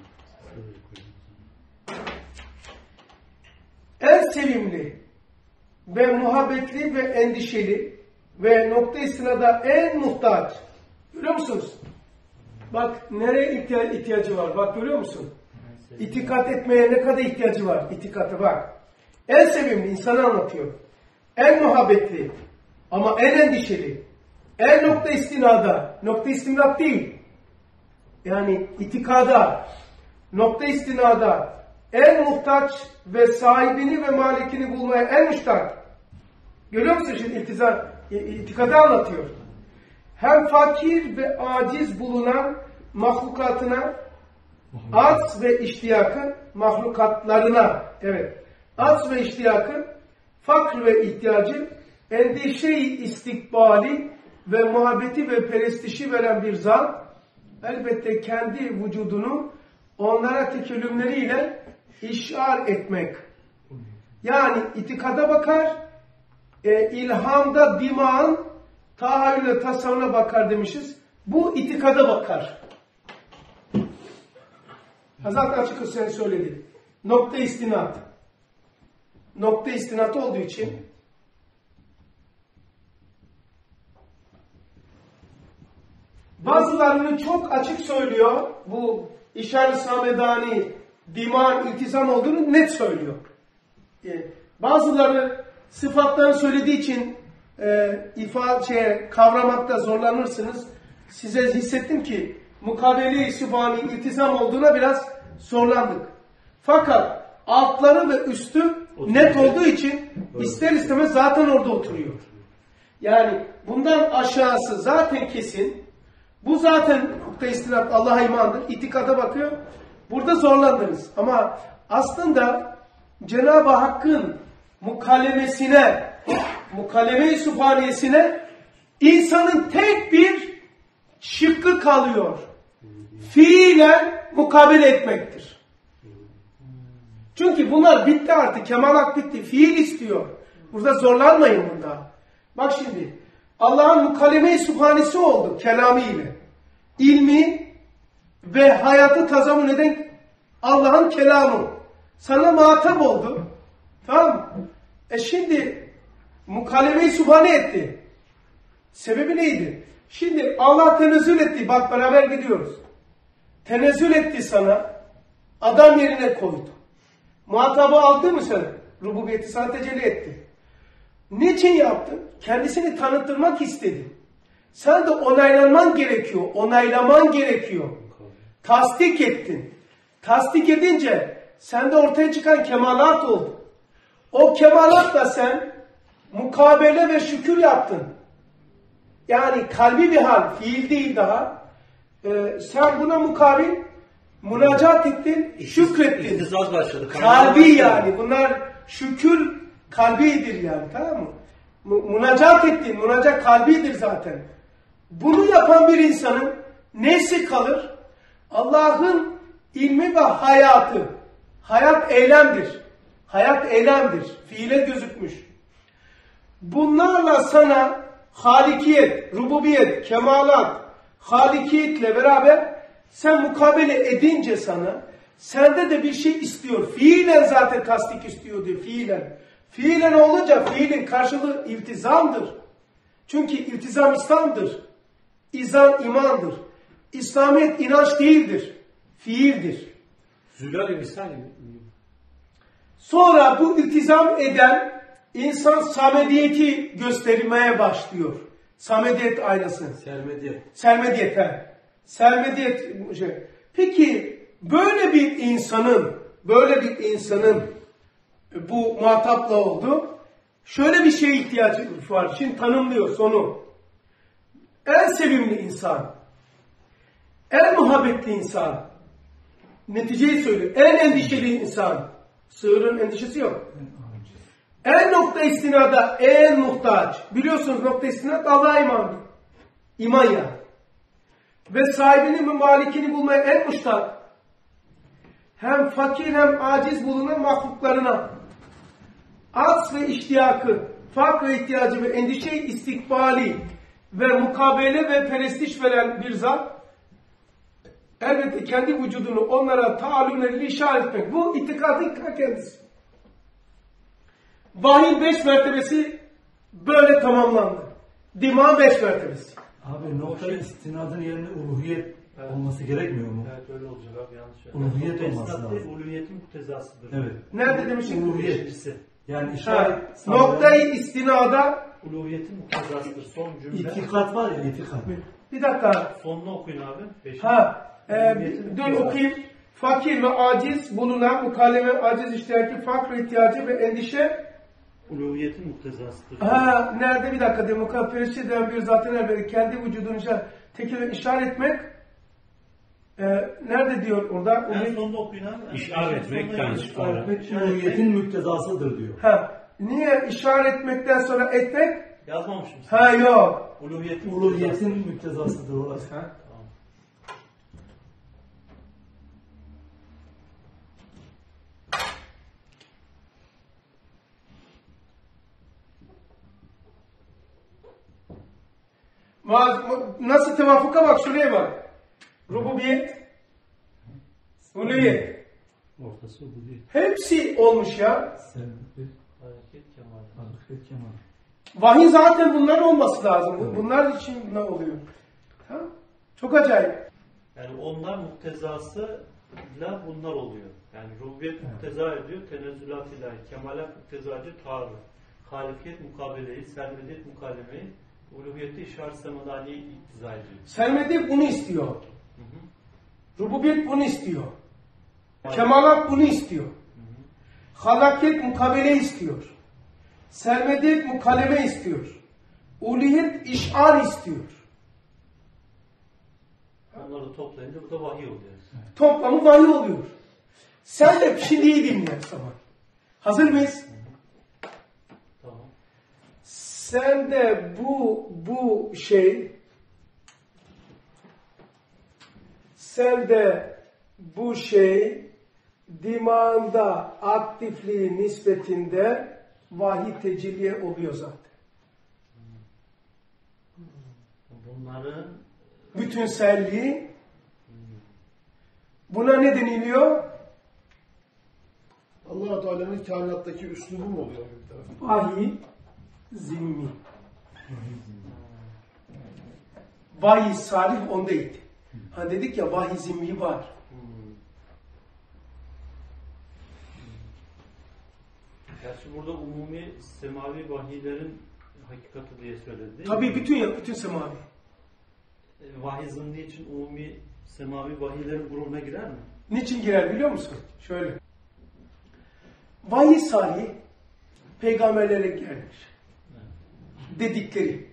En sevimli, ve muhabbetli ve endişeli ve nokta istinada en muhtaç. Görüyor musunuz? Bak nereye ihtiyacı var? Bak görüyor musun? İtikat etmeye ne kadar ihtiyacı var? İtikata bak. En sevimli insanı anlatıyor. En muhabbetli ama en endişeli. En nokta istinada. Nokta istinad değil. Yani itikada. Nokta istinada. En muhtaç ve sahibini ve malikini bulmaya en müştak. Görüyor musun şimdi itikadı anlatıyor. Hem fakir ve aciz bulunan mahlukatına arz ve iştiyakı mahlukatlarına arz ve iştiyakı fakr ve ihtiyacı endişe-i istikbali ve muhabbeti ve perestişi veren bir zat elbette kendi vücudunu onlara tekellümleriyle işar etmek. Yani itikada bakar, ilhamda dimağın tahayyüle tasavvuna bakar demişiz. Bu itikada bakar. Zaten açık sen söyledi. Nokta istinat. Nokta istinat olduğu için bazılarını çok açık söylüyor. Bu İşar-ı Samedani dimağın iltizam olduğunu net söylüyor. Bazıları sıfatlarını söylediği için kavramakta zorlanırsınız. Size hissettim ki mukabele-i sübhani iltizam olduğuna biraz zorlandık. Fakat altları ve üstü net olduğu için ister istemez zaten orada oturuyor. Yani bundan aşağısı zaten kesin. Bu zaten nokta istinat Allah'a imandır. İtikada bakıyor. Burada zorlandınız. Ama aslında Cenab-ı Hakk'ın mukalleme-i sübhaniyesine insanın tek bir şıkkı kalıyor. Fiilen mukabele etmektir. Çünkü bunlar bitti artık. Kemalat bitti. Fiil istiyor. Burada zorlanmayın bunda. Bak şimdi. Allah'ın mukalleme-i sübhanesi oldu kelamiyle. İlmi ve hayatı tazamun eden Allah'ın kelamı. Sana muhatap oldu. Tamam mı? Şimdi mukalleme-i sübhane etti. Sebebi neydi? Şimdi Allah tenezzül etti. Bak beraber gidiyoruz. Tenezzül etti sana. Adam yerine koydu. Muhatabı aldı mı sen? Rububiyeti sana tecelli etti. Niçin yaptın? Kendisini tanıttırmak istedi. Sen de onaylaman gerekiyor. Onaylaman gerekiyor. Tasdik ettin. Tasdik edince sende ortaya çıkan kemalat oldu. O kemalatla sen mukabele ve şükür yaptın. Yani kalbi bir hal, fiil değil daha. Sen buna mukabil münacat ettin, şükrettin. İhtizaz başladı. Kalbi yani. Bunlar şükür kalbidir yani. Tamam mı? Münacat ettin. Münacat kalbidir zaten. Bunu yapan bir insanın nesi kalır? Allah'ın ilmi ve hayatı. Hayat eylemdir. Hayat eylemdir. Fiile gözükmüş. Bunlarla sana halikiyet, rububiyet, kemalat, halikiyetle beraber sen mukabele edince sana sende de bir şey istiyor. Fiilen zaten tasdik istiyor diyor. Fiilen. Fiilen olunca fiilin karşılığı iltizamdır. Çünkü iltizam İslam'dır. İzan imandır. İslamiyet inanç değildir. Fiildir. Zülal-i misal mi? Sonra bu iltizam eden insan samediyeti göstermeye başlıyor. Samediyet aynası. Sermediyet. Sermediyet. Peki böyle bir insanın bu muhatapla oldu. Şöyle bir şeye ihtiyacı var. Şimdi tanımlıyor sonu. En sevimli insan. En muhabbetli insan. Neticeyi söylüyor. En endişeli insan. Sığırın endişesi yok. En nokta istinada en muhtaç. Biliyorsunuz nokta istinad Allah'a iman. İman ya. Ve sahibini ve malikini bulmaya en müştak. Hem fakir hem aciz bulunan mahluklarına. Arz ve iştiyakı, fakr ve ihtiyacı ve endişe istikbali ve mukabele ve perestiş veren bir zat elbette kendi vücudunu onlara taallümleriyle işaret etmek. Bu itikadın kendisi. Vahyin 5 mertebesi böyle tamamlandı. Dimağın 5 mertebesi. Abi nokta istinadın yerine uluhiyet olması gerekmiyor mu? Evet öyle olacak abi, yanlış. Uluhiyet Nokta olması isnat değil, lazım. uluhiyetin muktezasıdır. Evet. Nerede demiştik? Uluhiyetçisi. Yani işaret Noktayı istinada Uluhiyetin muktezasıdır. Son cümle. itikat var ya, itikat. bir dakika. Sonunu okuyun abi. Beşinci. Dur okuyayım. Fakir ve aciz bulunan mukalleme aciz iştiraki fakr ihtiyacı ve endişe. Uluhiyetin muktezasıdır. Nerede bir dakika demokrasi eden bir zaten elbette kendi vücudunca tekrar işaret etmek. Nerede diyor orada? En sonunda okuyun abi. İşaret etmek yanlış. Uluhiyetin müktezasıdır diyor. Niye işaret etmekten sonra etmek? Yazmamışım. Yok. Uluhiyetin müktezasıdır orası. Tamam. Nasıl tevafuka bak, şuraya bak. Rububiyet, uluhiyet. Ortası bu değil. Hepsi olmuş ya. Hareket kemal. Hareket kemal. Vahiy zaten bunların olması lazım. Bunlar için ne oluyor? Tamam. Çok acayip. Yani onlar muktezasıyla bunlar oluyor. Yani rububiyet mukteza ediyor, tenezzülat ilahi, kemalat muktezacı Tanrı. Halikiyet mukabeleyi, sermediyet mukallemeyi, uluhiyette işaret semadaniyi iktiza ediyor. Sermediyet bunu istiyor. Rububiyet bunu istiyor. Kemalat bunu istiyor. Halakiyet mukabele istiyor. Sermediyet mukalleme istiyor. Uluhiyet işar istiyor. Onları toplayınca bu da vahiy oluyor. Toplamı vahiy oluyor. Sen de şimdi iyi dinle zaman. Hazır mıyız? Tamam. Sen de bu şey, sen de bu şey dimağında aktifliği nispetinde vahiy tecelliye oluyor zaten. Bunların Bütünselliği, buna ne deniliyor? Allah-u Teala'nın kainattaki üslubu mu oluyor? Vahiy zimmi. Vahiy salih ondaydı. Hani dedik ya vahiy zimmi var. Gerçi burada umumi semavi vahiylerin hakikati diye söyledi değil Tabii mi? bütün semavi. Vahiy zımni için umumi semavi vahiylerin grubuna girer mi? Niçin girer biliyor musun? Şöyle. Vahiy salih peygamberlere gelmiş. Dedikleri.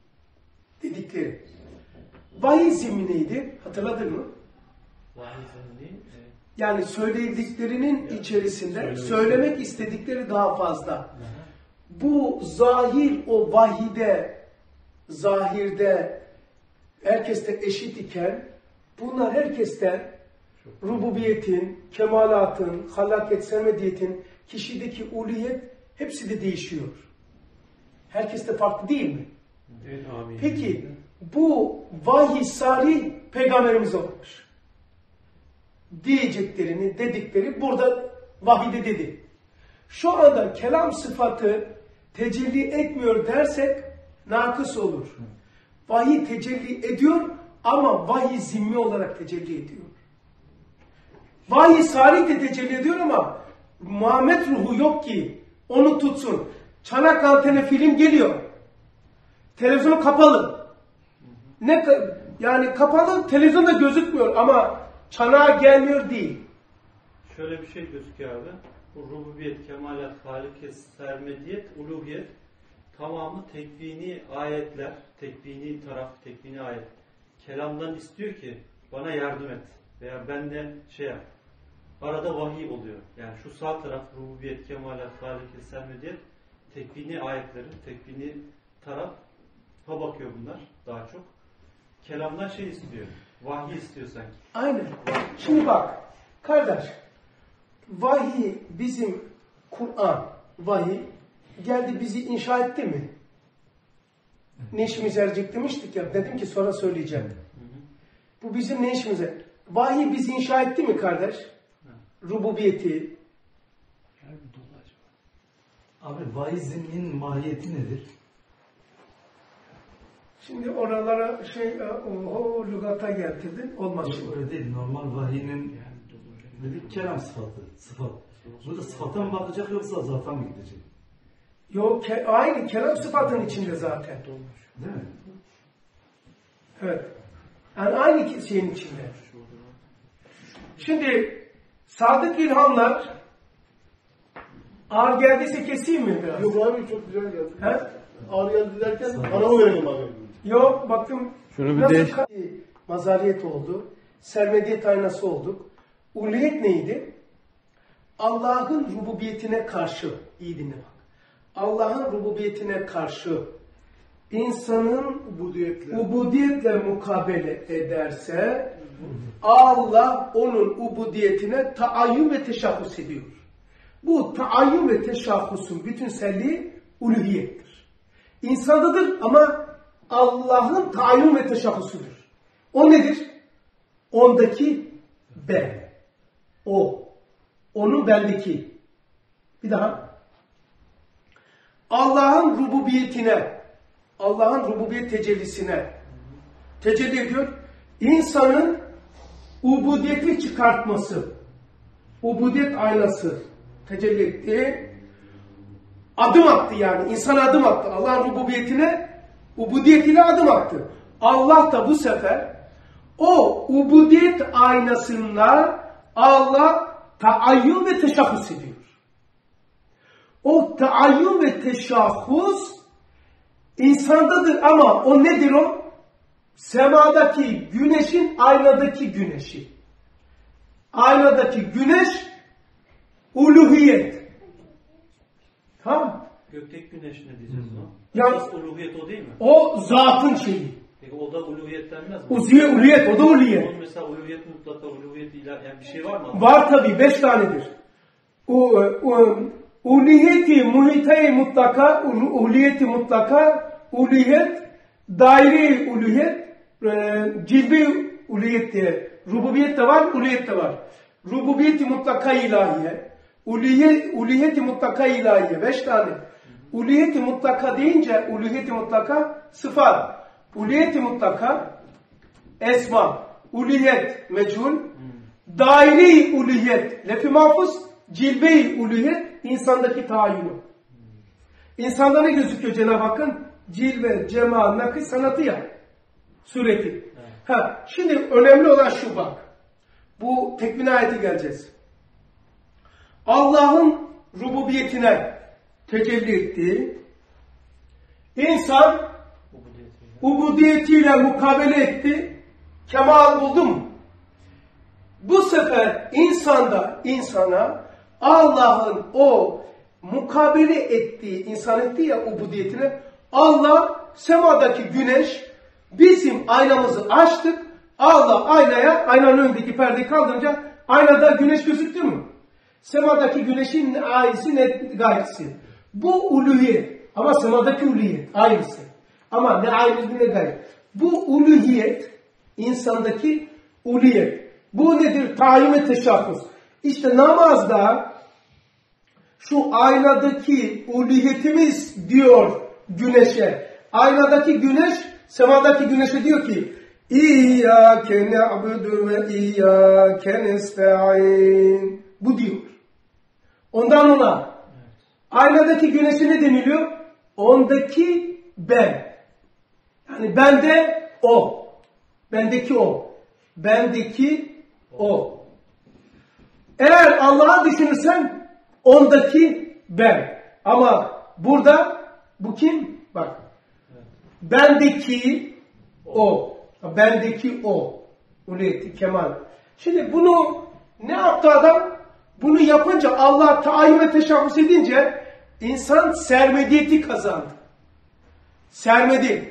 Vahiy zimmi neydi? Hatırladın mı? Vahiy zımni Yani söylediklerinin içerisinde söylemek istedikleri daha fazla. Bu zahir o vahide, zahirde herkeste eşit iken bunlar herkesten rububiyetin, kemalatın, halaket, sermediyetin, kişideki uliyet hepsi de değişiyor. Herkes de farklı değil mi? Evet, amin. Peki bu vahiy salih peygamberimiz olmuş. Diyeceklerini, dedikleri burada vahide dedi. Şu anda kelam sıfatı tecelli etmiyor dersek nakıs olur. Vahiy tecelli ediyor ama vahiy zimmi olarak tecelli ediyor. Vahiy salih de tecelli ediyor ama Muhammed ruhu yok ki onu tutsun. Çanak antene film geliyor. Televizyonu kapalı. Yani kapalı, televizyonda gözükmüyor ama çanağa gelmiyor değil. şöyle bir şey gözüküyor abi. Bu rububiyet, kemalat, halikiyet, sermediyet, uluhiyet tamamı tekvini ayetler, tekvini taraf, tekvini ayet. Kelamdan istiyor ki bana yardım et veya benden şey yap. Arada vahiy oluyor. Yani şu sağ taraf rububiyet, kemalat, halikiyet, sermediyet tekvini ayetleri, tekvini tarafa bakıyor bunlar daha çok. Kelamdan şey istiyor. Vahiy istiyor sanki. Aynen. Şimdi bak kardeş, vahiy bizim Kur'an, vahiy geldi bizi inşa etti mi? Ne işimize yarayacak demiştik ya, dedim ki sonra söyleyeceğim. Bu bizim ne işimize? Vahiy bizi inşa etti mi kardeş? Rububiyeti, Abi vaizmin mahiyeti nedir? Şimdi oralara lügata getirdin. Olmaz. Öyle değil. Normal vahiyinin dedik kelam sıfatı. Sıfat. Burada sıfata mı bakacak yoksa zata mı gidecek? Yok, aynı kelam sıfatın içinde zaten. Değil mi? Evet. Yani aynı şeyin içinde. Şimdi sadık ilhamlar ağır geldiyse keseyim mi biraz? Yok abi çok güzel geldi. He? Ağır geldi derken bana mı verelim abi? Yok, bakın Şunu bir nasıl değiş- mazariyet oldu, sermediyet aynası olduk. Uluyet neydi? Allah'ın rububiyetine karşı, iyi dinle bak. Allah'ın rububiyetine karşı insanın ubudiyetle mukabele ederse Allah onun ubudiyetine taayyün ve teşahhus ediyor. Bu taayyün ve teşahhusun bütünselliği uluhiyettir. İnsandadır ama Allah'ın taayyün ve teşahhusudur. O nedir? Ondaki ben. O. Onun bendeki. Bir daha. Allah'ın rububiyetine, Allah'ın rububiyet tecellisine tecelli ediyor. İnsanın ubudiyeti çıkartması, ubudiyet aynası tecelli etti. Adım attı yani. İnsan adım attı. Allah'ın rububiyetine, ubudiyetiyle adım attı. Allah da bu sefer o ubudiyet aynasında Allah taayyün ve teşahhus ediyor. O taayyün ve teşahhus insandadır ama o nedir o? Semadaki güneşin aynadaki güneşi. Aynadaki güneş uluhiyet. Tamam. Gökteki güneş ne diyeceğiz o? Ya- Esas uluhiyet o değil mi? O zatın şeyi. Peki o da uluhiyet denmez mi? Uluhiyet, o da uluhiyet. Onun mesela uluhiyet mutlaka, uluhiyet ilah, yani bir şey var mı? Var tabi, 5 tanedir. Uluhiyeti muhite-i mutlaka, uluhiyeti mutlaka, uluhiyet, daire-i uluhiyet, cilbi uluhiyet diye. Rububiyet de var, uluhiyet de var. Rububiyeti mutlaka ilahiye, uluhiyeti mutlaka ilahiye, 5 tane. Uluhiyeti mutlaka deyince, uluhiyeti mutlaka sıfat. Uluhiyeti mutlaka esma. Uluhiyet mechul. Daire-i uluhiyet lef-i mahfuz. Cilve-i uluhiyet insandaki tahayyülü. İnsanda ne gözüküyor Cenab-ı Hakk'ın? Cilve, cemal, nakış sanatı ya. Sureti. Ha, şimdi önemli olan şu bak. Bu tekvin ayeti geleceğiz. Allah'ın rububiyetine tecelli ettiği insan ubudiyetiyle mukabele etti. Kemal buldu mu? Bu sefer insana Allah'ın o mukabele ettiği, insan ettiği ya ubudiyetine Allah semadaki güneş bizim aynamızı açtık. Allah aynanın önündeki perdeyi kaldırınca aynada güneş gözüktü mü? Semadaki güneşin ne ayisi ne gayrisi. Bu uluhiyet. Ama semadaki uluhiyet aynısı. Ama ne aynısı ne gayrı. Bu uluhiyet insandaki uluhiyet. Bu nedir? Tayin ve teşahhus. İşte namazda şu aynadaki uluhiyetimiz diyor güneşe. Aynadaki güneş semadaki güneşe diyor ki İyyâke ne'budu ve iyyâke nesta'in. Bu diyor. Ondan ona. Aynadaki güneşe ne deniliyor? Ondaki ben. Yani bende o. Bendeki o. Bendeki o. Eğer Allah'ı düşünürsen ondaki ben. Ama burada bu kim? Bak. Bendeki o. Bendeki o. Uluyeti, kemal. Şimdi bunu ne yaptı adam? Bunu yapınca Allah taayyün ve teşahhus edince insan sermediyeti kazandı. Sermedi.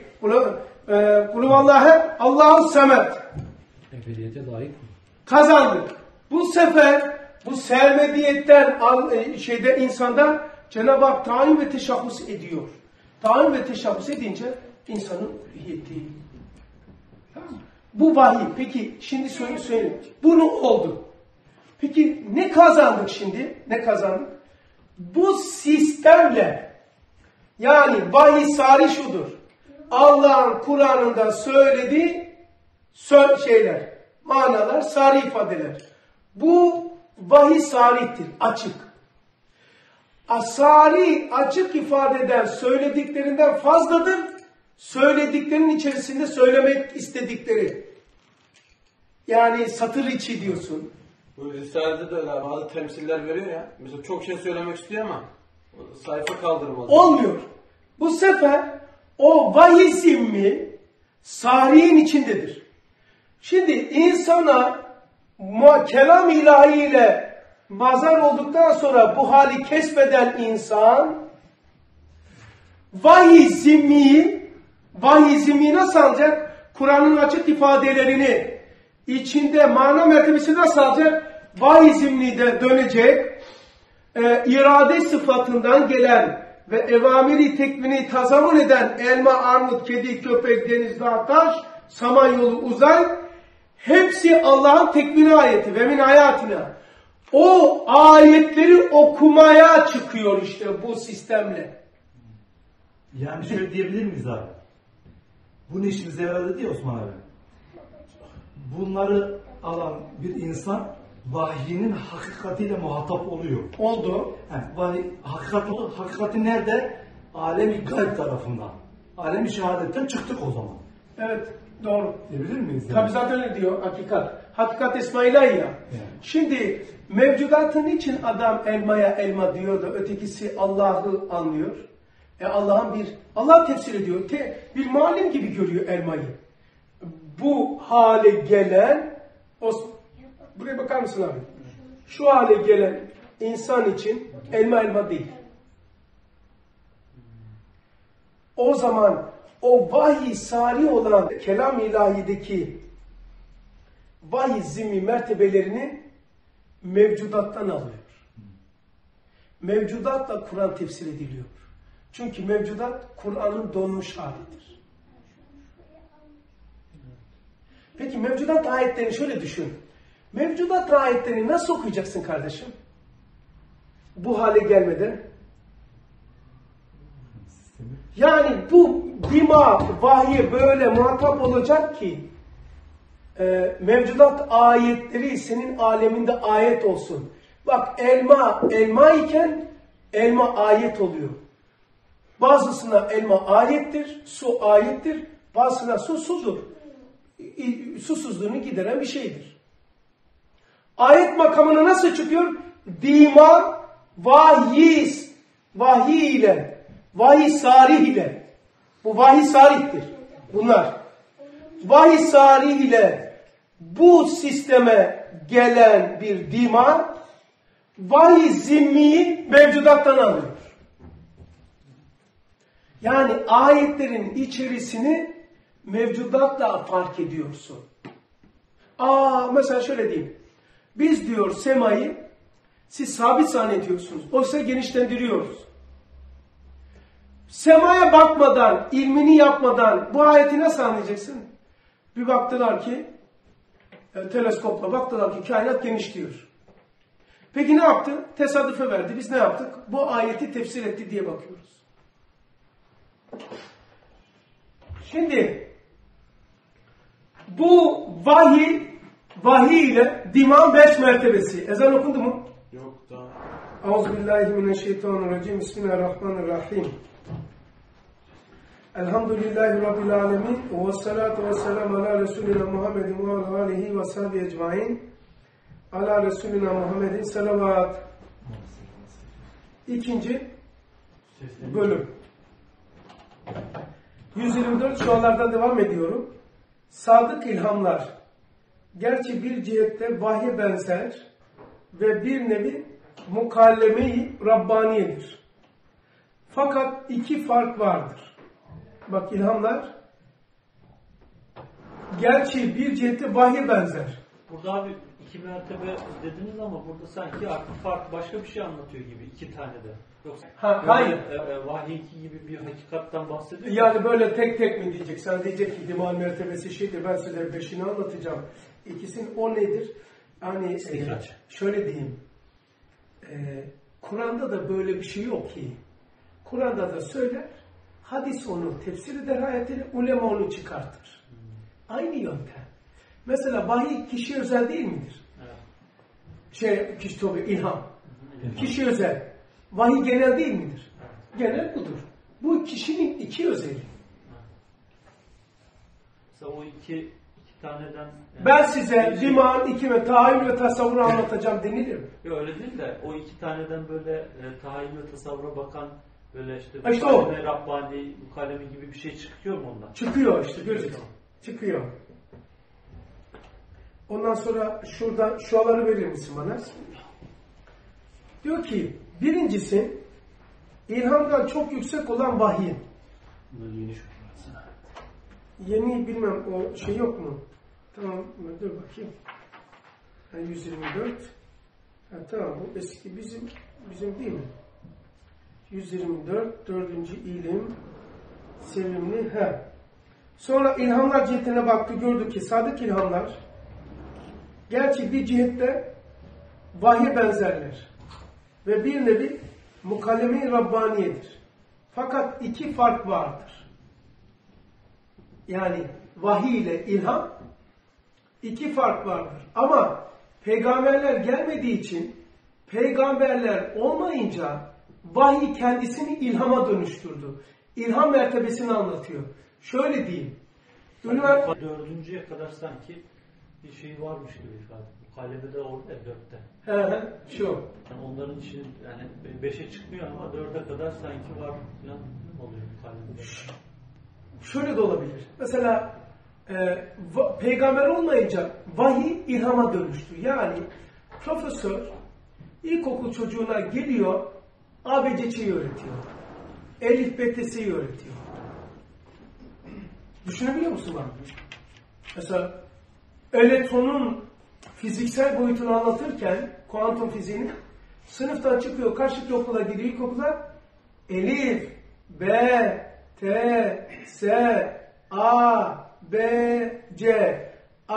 Kulüvallahi Allahu Samet. Ebediyete layık mı? Kazandı. Bu sefer bu sermediyetten insanda Cenab-ı Hak taayyün ve teşahhus ediyor. Taayyün ve teşahhus edince insanın uluhiyeti. Bu vahiy. Peki şimdi söyleyeyim. Bunu oldu. Peki ne kazandık şimdi? Ne kazandık? Bu sistemle, yani vahiy sari şudur. Allah'ın Kur'an'ında söylediği şeyler, manalar, sari ifadeler. Bu vahiy sarihtir, açık. Asari, açık ifade eden söylediklerinden fazladır. Söylediklerinin içerisinde söylemek istedikleri. Yani satır içi diyorsun. Bu Risale'de de öyle bazı temsiller veriyor ya. Mesela çok şey söylemek istiyor ama sayfa kaldırmalı. Olmuyor. Bu sefer o vahiy zimmi sariyin içindedir. Şimdi insana kelam ilahiyle mazhar olduktan sonra bu hali kesbeden insan vahiy zimmiyi nasıl alacak? Kur'an'ın açık ifadelerini içinde mana mertebesi nasıl alacak? Vahiy zimmi de dönecek. İrade sıfatından gelen ve evamiri tekvini tazamun eden elma, armut, kedi, köpek, deniz, dağ, taş, samanyolu, uzay hepsi Allah'ın tekvini ayeti ve min hayatına. O ayetleri okumaya çıkıyor işte bu sistemle. Yani şöyle diyebilir miyiz abi? Bunu işimize yaradı diye Osman abi. Bunları alan bir insan vahyinin hakikatiyle muhatap oluyor. Oldu. Yani vahiy, hakikati nerede? Alemi gayb tarafından. Alemi şehadetten çıktık o zaman. Evet, doğru. Diyebilir miyiz? Yani? Tabi zaten öyle diyor hakikat. Hakikat esma-ilahi ya. Yani. Şimdi mevcudatın için adam elmaya elma diyor da ötekisi Allah'ı anlıyor. Allah tefsir ediyor. Bir malim gibi görüyor elmayı. Bu hale gelen buraya bakar mısın abi? Şu hale gelen insan için elma değil. O zaman o vahiy sari olan kelam ilahideki vahiy zimmi mertebelerini mevcudattan alıyor. Mevcudatla Kur'an tefsir ediliyor. Çünkü mevcudat Kur'an'ın donmuş halidir. Peki mevcudat ayetlerini şöyle düşün. Mevcudat ayetlerini nasıl okuyacaksın kardeşim? Bu hale gelmeden. Yani bu dima, vahiy böyle muhatap olacak ki mevcudat ayetleri senin aleminde ayet olsun. Bak elma iken elma ayet oluyor. Bazısına elma ayettir, su ayettir. Bazısına su sudur. Susuzluğunu gideren bir şeydir. Ayet makamına nasıl çıkıyor? Dima, vahiy ile, vahiy sarih ile. Bu vahiy sarihtir. Bunlar. Vahiy sarih ile bu sisteme gelen bir dima, vahiy zimmiyi mevcudattan alıyor. Yani ayetlerin içerisini mevcudatla fark ediyorsun. Mesela şöyle diyeyim. Biz diyor semayı siz sabit zannediyorsunuz. Oysa genişlendiriyoruz. Semaya bakmadan, ilmini yapmadan bu ayeti nasıl anlayacaksın? Bir baktılar ki teleskopla baktılar ki kainat genişliyor. Peki ne yaptı? Tesadüfe verdi. Biz ne yaptık? Bu ayeti tefsir etti diye bakıyoruz. Şimdi bu vahiy ile diman 5 mertebesi. Ezan okundu mu? Yok daha. Euzubillahimineşşeytanirracim. Bismillahirrahmanirrahim. Elhamdülillahi Rabbil alemin. Ve salatu ve selamu ala Resulina Muhammedin ve ala alihi ve sahbihi ecmain. Ala Resulina Muhammedin salavat. İkinci bölüm. 124 şu anlarda devam ediyorum. Sadık ilhamlar. Gerçi bir cihette vahye benzer ve bir nevi mukalleme-i Rabbaniyedir. Fakat iki fark vardır. Bak ilhamlar gerçi bir cihette vahye benzer. Burada abi 2 mertebe dediniz ama burada sanki farklı başka bir şey anlatıyor gibi 2 tane de. Yoksa hayır. Vahiy gibi bir hakikattan bahsediyor. Yani böyle tek tek mi diyecek? Sen diyecek ki diman mertebesi şeydir. Ben size 5'ini anlatacağım. İkisinin o nedir? Yani şöyle diyeyim. Kur'an'da da böyle bir şey yok ki. Kur'an'da da söyler, hadis onu tefsir eder ayetleri, ulema onu çıkartır. Aynı yöntem. Mesela vahiy kişi özel değil midir? Evet. İlham. Kişi özel. Vahiy genel değil midir? Genel budur. Bu kişinin iki özelliği. Mesela o iki taneden... Yani ben size dimağın iki ve tahayyül ve tasavvuru anlatacağım denilir mi? Yok öyle değil de o iki taneden böyle tahayyül ve tasavvura bakan böyle işte o. Rabbani, mukaleme gibi bir şey çıkıyor mu ondan? Çıkıyor işte gözüküyor. Çıkıyor. Ondan sonra şuradan şuaları verir misin bana? Diyor ki birincisi ilhamdan çok yüksek olan vahiy. Yeni bilmem o şey yok mu? Tamam dur bakayım. Yani 124. Ha, tamam bu eski bizim değil mi? 124 4. ilim sevimli. Sonra ilhamlar cihetine baktı, gördü ki sadık ilhamlar gerçi bir cihette vahye benzerler ve bir nevi mukalleme-i Rabbaniyedir. Fakat iki fark vardır. Yani vahiy ile ilham iki fark vardır. Ama peygamberler gelmediği için, peygamberler olmayınca vahiy kendisini ilhama dönüştürdü. İlham mertebesini anlatıyor. Şöyle diyeyim. Dördüncüye kadar sanki bir şey varmış gibi ifade. Mukalebede orada ya, 4'te. Şu. Yani onların için yani 5'e çıkmıyor ama 4'e kadar sanki var falan oluyor mukalebede. Şöyle de olabilir. Mesela peygamber olmayınca vahiy ilhama dönüştü. Yani profesör ilkokul çocuğuna geliyor, ABC'yi öğretiyor. Elif BTS'yi öğretiyor. Düşünebiliyor musun bana? Mesela elektronun fiziksel boyutunu anlatırken, kuantum fiziğini, sınıftan çıkıyor, karşıki okula gidiyor, ilkokula Elif, B, T, S, A, B, C,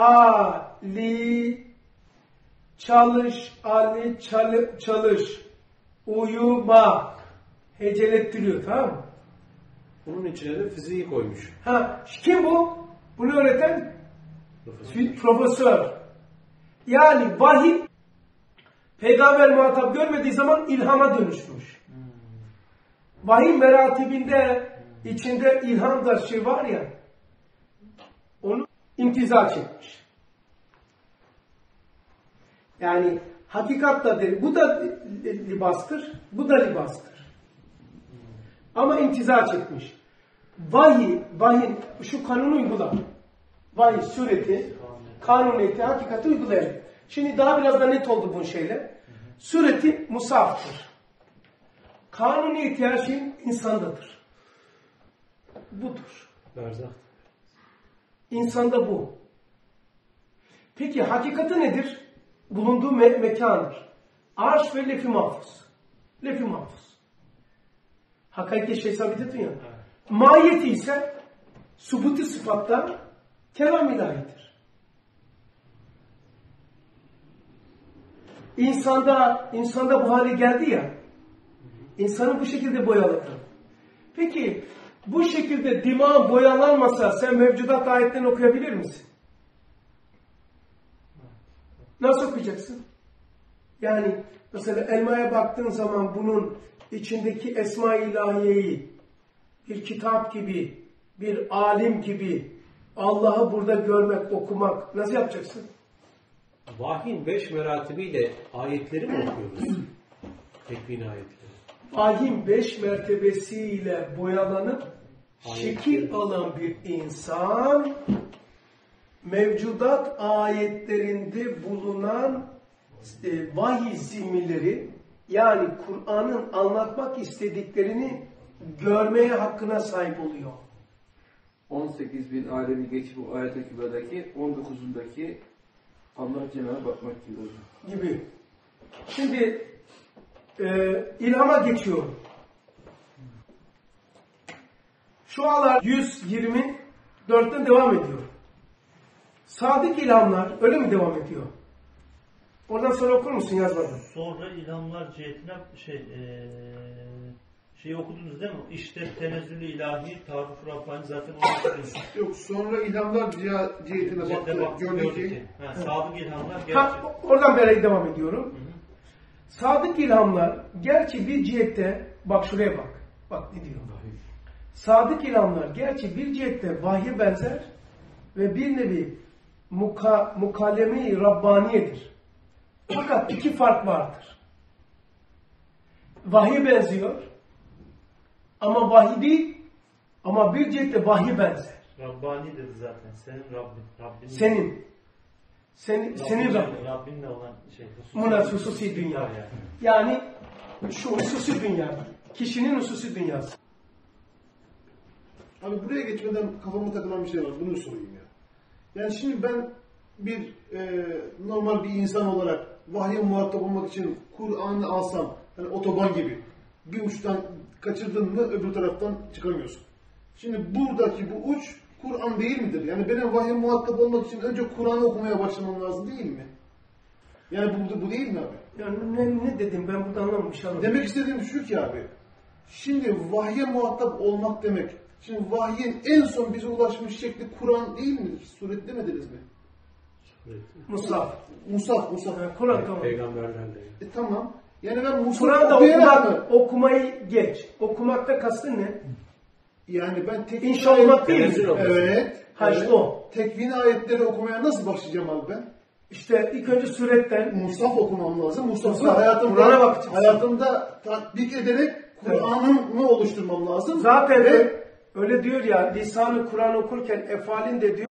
Ali, çalış, çalış, uyuma, hecelettiriyor, tamam mı? Bunun içine de fiziği koymuş. Kim bu? Bunu öğreten? Profesör. Yani vahiy, peygamber muhatap görmediği zaman ilhama dönüşmüş. Vahiy meratibinde içinde ilham da şey var ya, onu imtiza çekmiş. Yani hakikat da değil. Bu da libastır, bu da libastır. Ama imtiza çekmiş. Vahiy şu kanunu uygula. Vahiy sureti, kanuniyeti, hakikati uygulayacak. Şimdi daha biraz da net oldu bu şeyle. Sureti musaftır. Kanuniyeti her şeyin insandadır. Budur. Berzah. İnsanda bu. Peki hakikati nedir? Bulunduğu mekandır. Arş ve lef-i mahfuz. Lef-i mahfuz. Hakiki şey sabit ettin ya. Mahiyeti ise subuti sıfatta kelam ilahidir. İnsanda bu hale geldi ya, insanı bu şekilde boyaladı. Peki bu şekilde dimağın boyalanmasa sen mevcudat ayetlerini okuyabilir misin? Nasıl okuyacaksın? Yani mesela elmaya baktığın zaman bunun içindeki esma-i ilahiyeyi bir kitap gibi, bir alim gibi Allah'ı burada görmek, okumak nasıl yapacaksın? Vahyin 5 meratibiyle ayetleri mi okuyoruz? Tekvin ayetleri. Vahyin 5 mertebesiyle boyalanıp şekil alan bir insan mevcudat ayetlerinde bulunan vahiy zimmileri, yani Kur'an'ın anlatmak istediklerini görmeye hakkına sahip oluyor. 18.000 alemi geçip bu ayet-i kübradaki 19'undaki Allah Cemaat'e bakmak gibi. Şimdi ilhama geçiyorum. Şualar 124'ten devam ediyor. Sadık ilhamlar öyle mi devam ediyor? Oradan sonra okur musun yazmadan? Sonra ilhamlar cihetine şeyi okudunuz değil mi? İşte tenezzülü ilahi, tarif-ı Rabbani zaten onu okudunuz. Yok, sonra ilhamlar cihetine baktı. Gördük ki. Sadık ilhamlar gerçek. Oradan beri devam ediyorum. Sadık ilhamlar gerçi bir cihette, bak şuraya bak. Bak ne diyor? Sadık ilhamlar gerçi bir cihette vahye benzer ve bir nevi mukalleme-i Rabbaniyedir. Fakat iki fark vardır. Vahye benziyor ama vahiy değil, ama bir cihette vahye benzer. Rabbani dedi zaten. Senin Rabbin. Senin Rabbin. Rabbinle olan şey. Hususi dünya. Yani şu hususi dünya. Kişinin hususi dünyası. Abi buraya geçmeden kafama takılan bir şey var. Bunu sorayım ya. Yani şimdi ben bir normal bir insan olarak vahye muhatap olmak için Kur'an'ı alsam, hani otoban gibi bir uçtan kaçırdın mı öbür taraftan çıkamıyorsun. Şimdi buradaki bu uç Kur'an değil midir? Yani benim vahye muhatap olmak için önce Kur'an'ı okumaya başlamam lazım değil mi? Yani bu değil mi abi? Yani ne dedim ben burada anlamamışım. Demek istediğim şu ki abi. Şimdi vahye muhatap olmak demek. Şimdi vahyin en son bize ulaşmış şekli Kur'an değil midir? Suret demediniz mi? Musaf. Musaf. Kur'an tamam. Peygamberlerle. Tamam. Yani ben Musaf Kur'an'da okuyarak okumayı geç. Okumakta kastın ne? yani ben tekvin İnşa olmak değil mi? Evet. Ha işte o. Tekvin ayetleri okumaya nasıl başlayacağım abi ben? İşte ilk önce suretten Musaf okumam lazım. Musaf'ı Kur'an'a bakacaksın. hayatımda tatbik ederek Kur'an'ımı oluşturmam lazım. zaten ve öyle diyor ya, lisan-ı Kur'an okurken efalin de diyor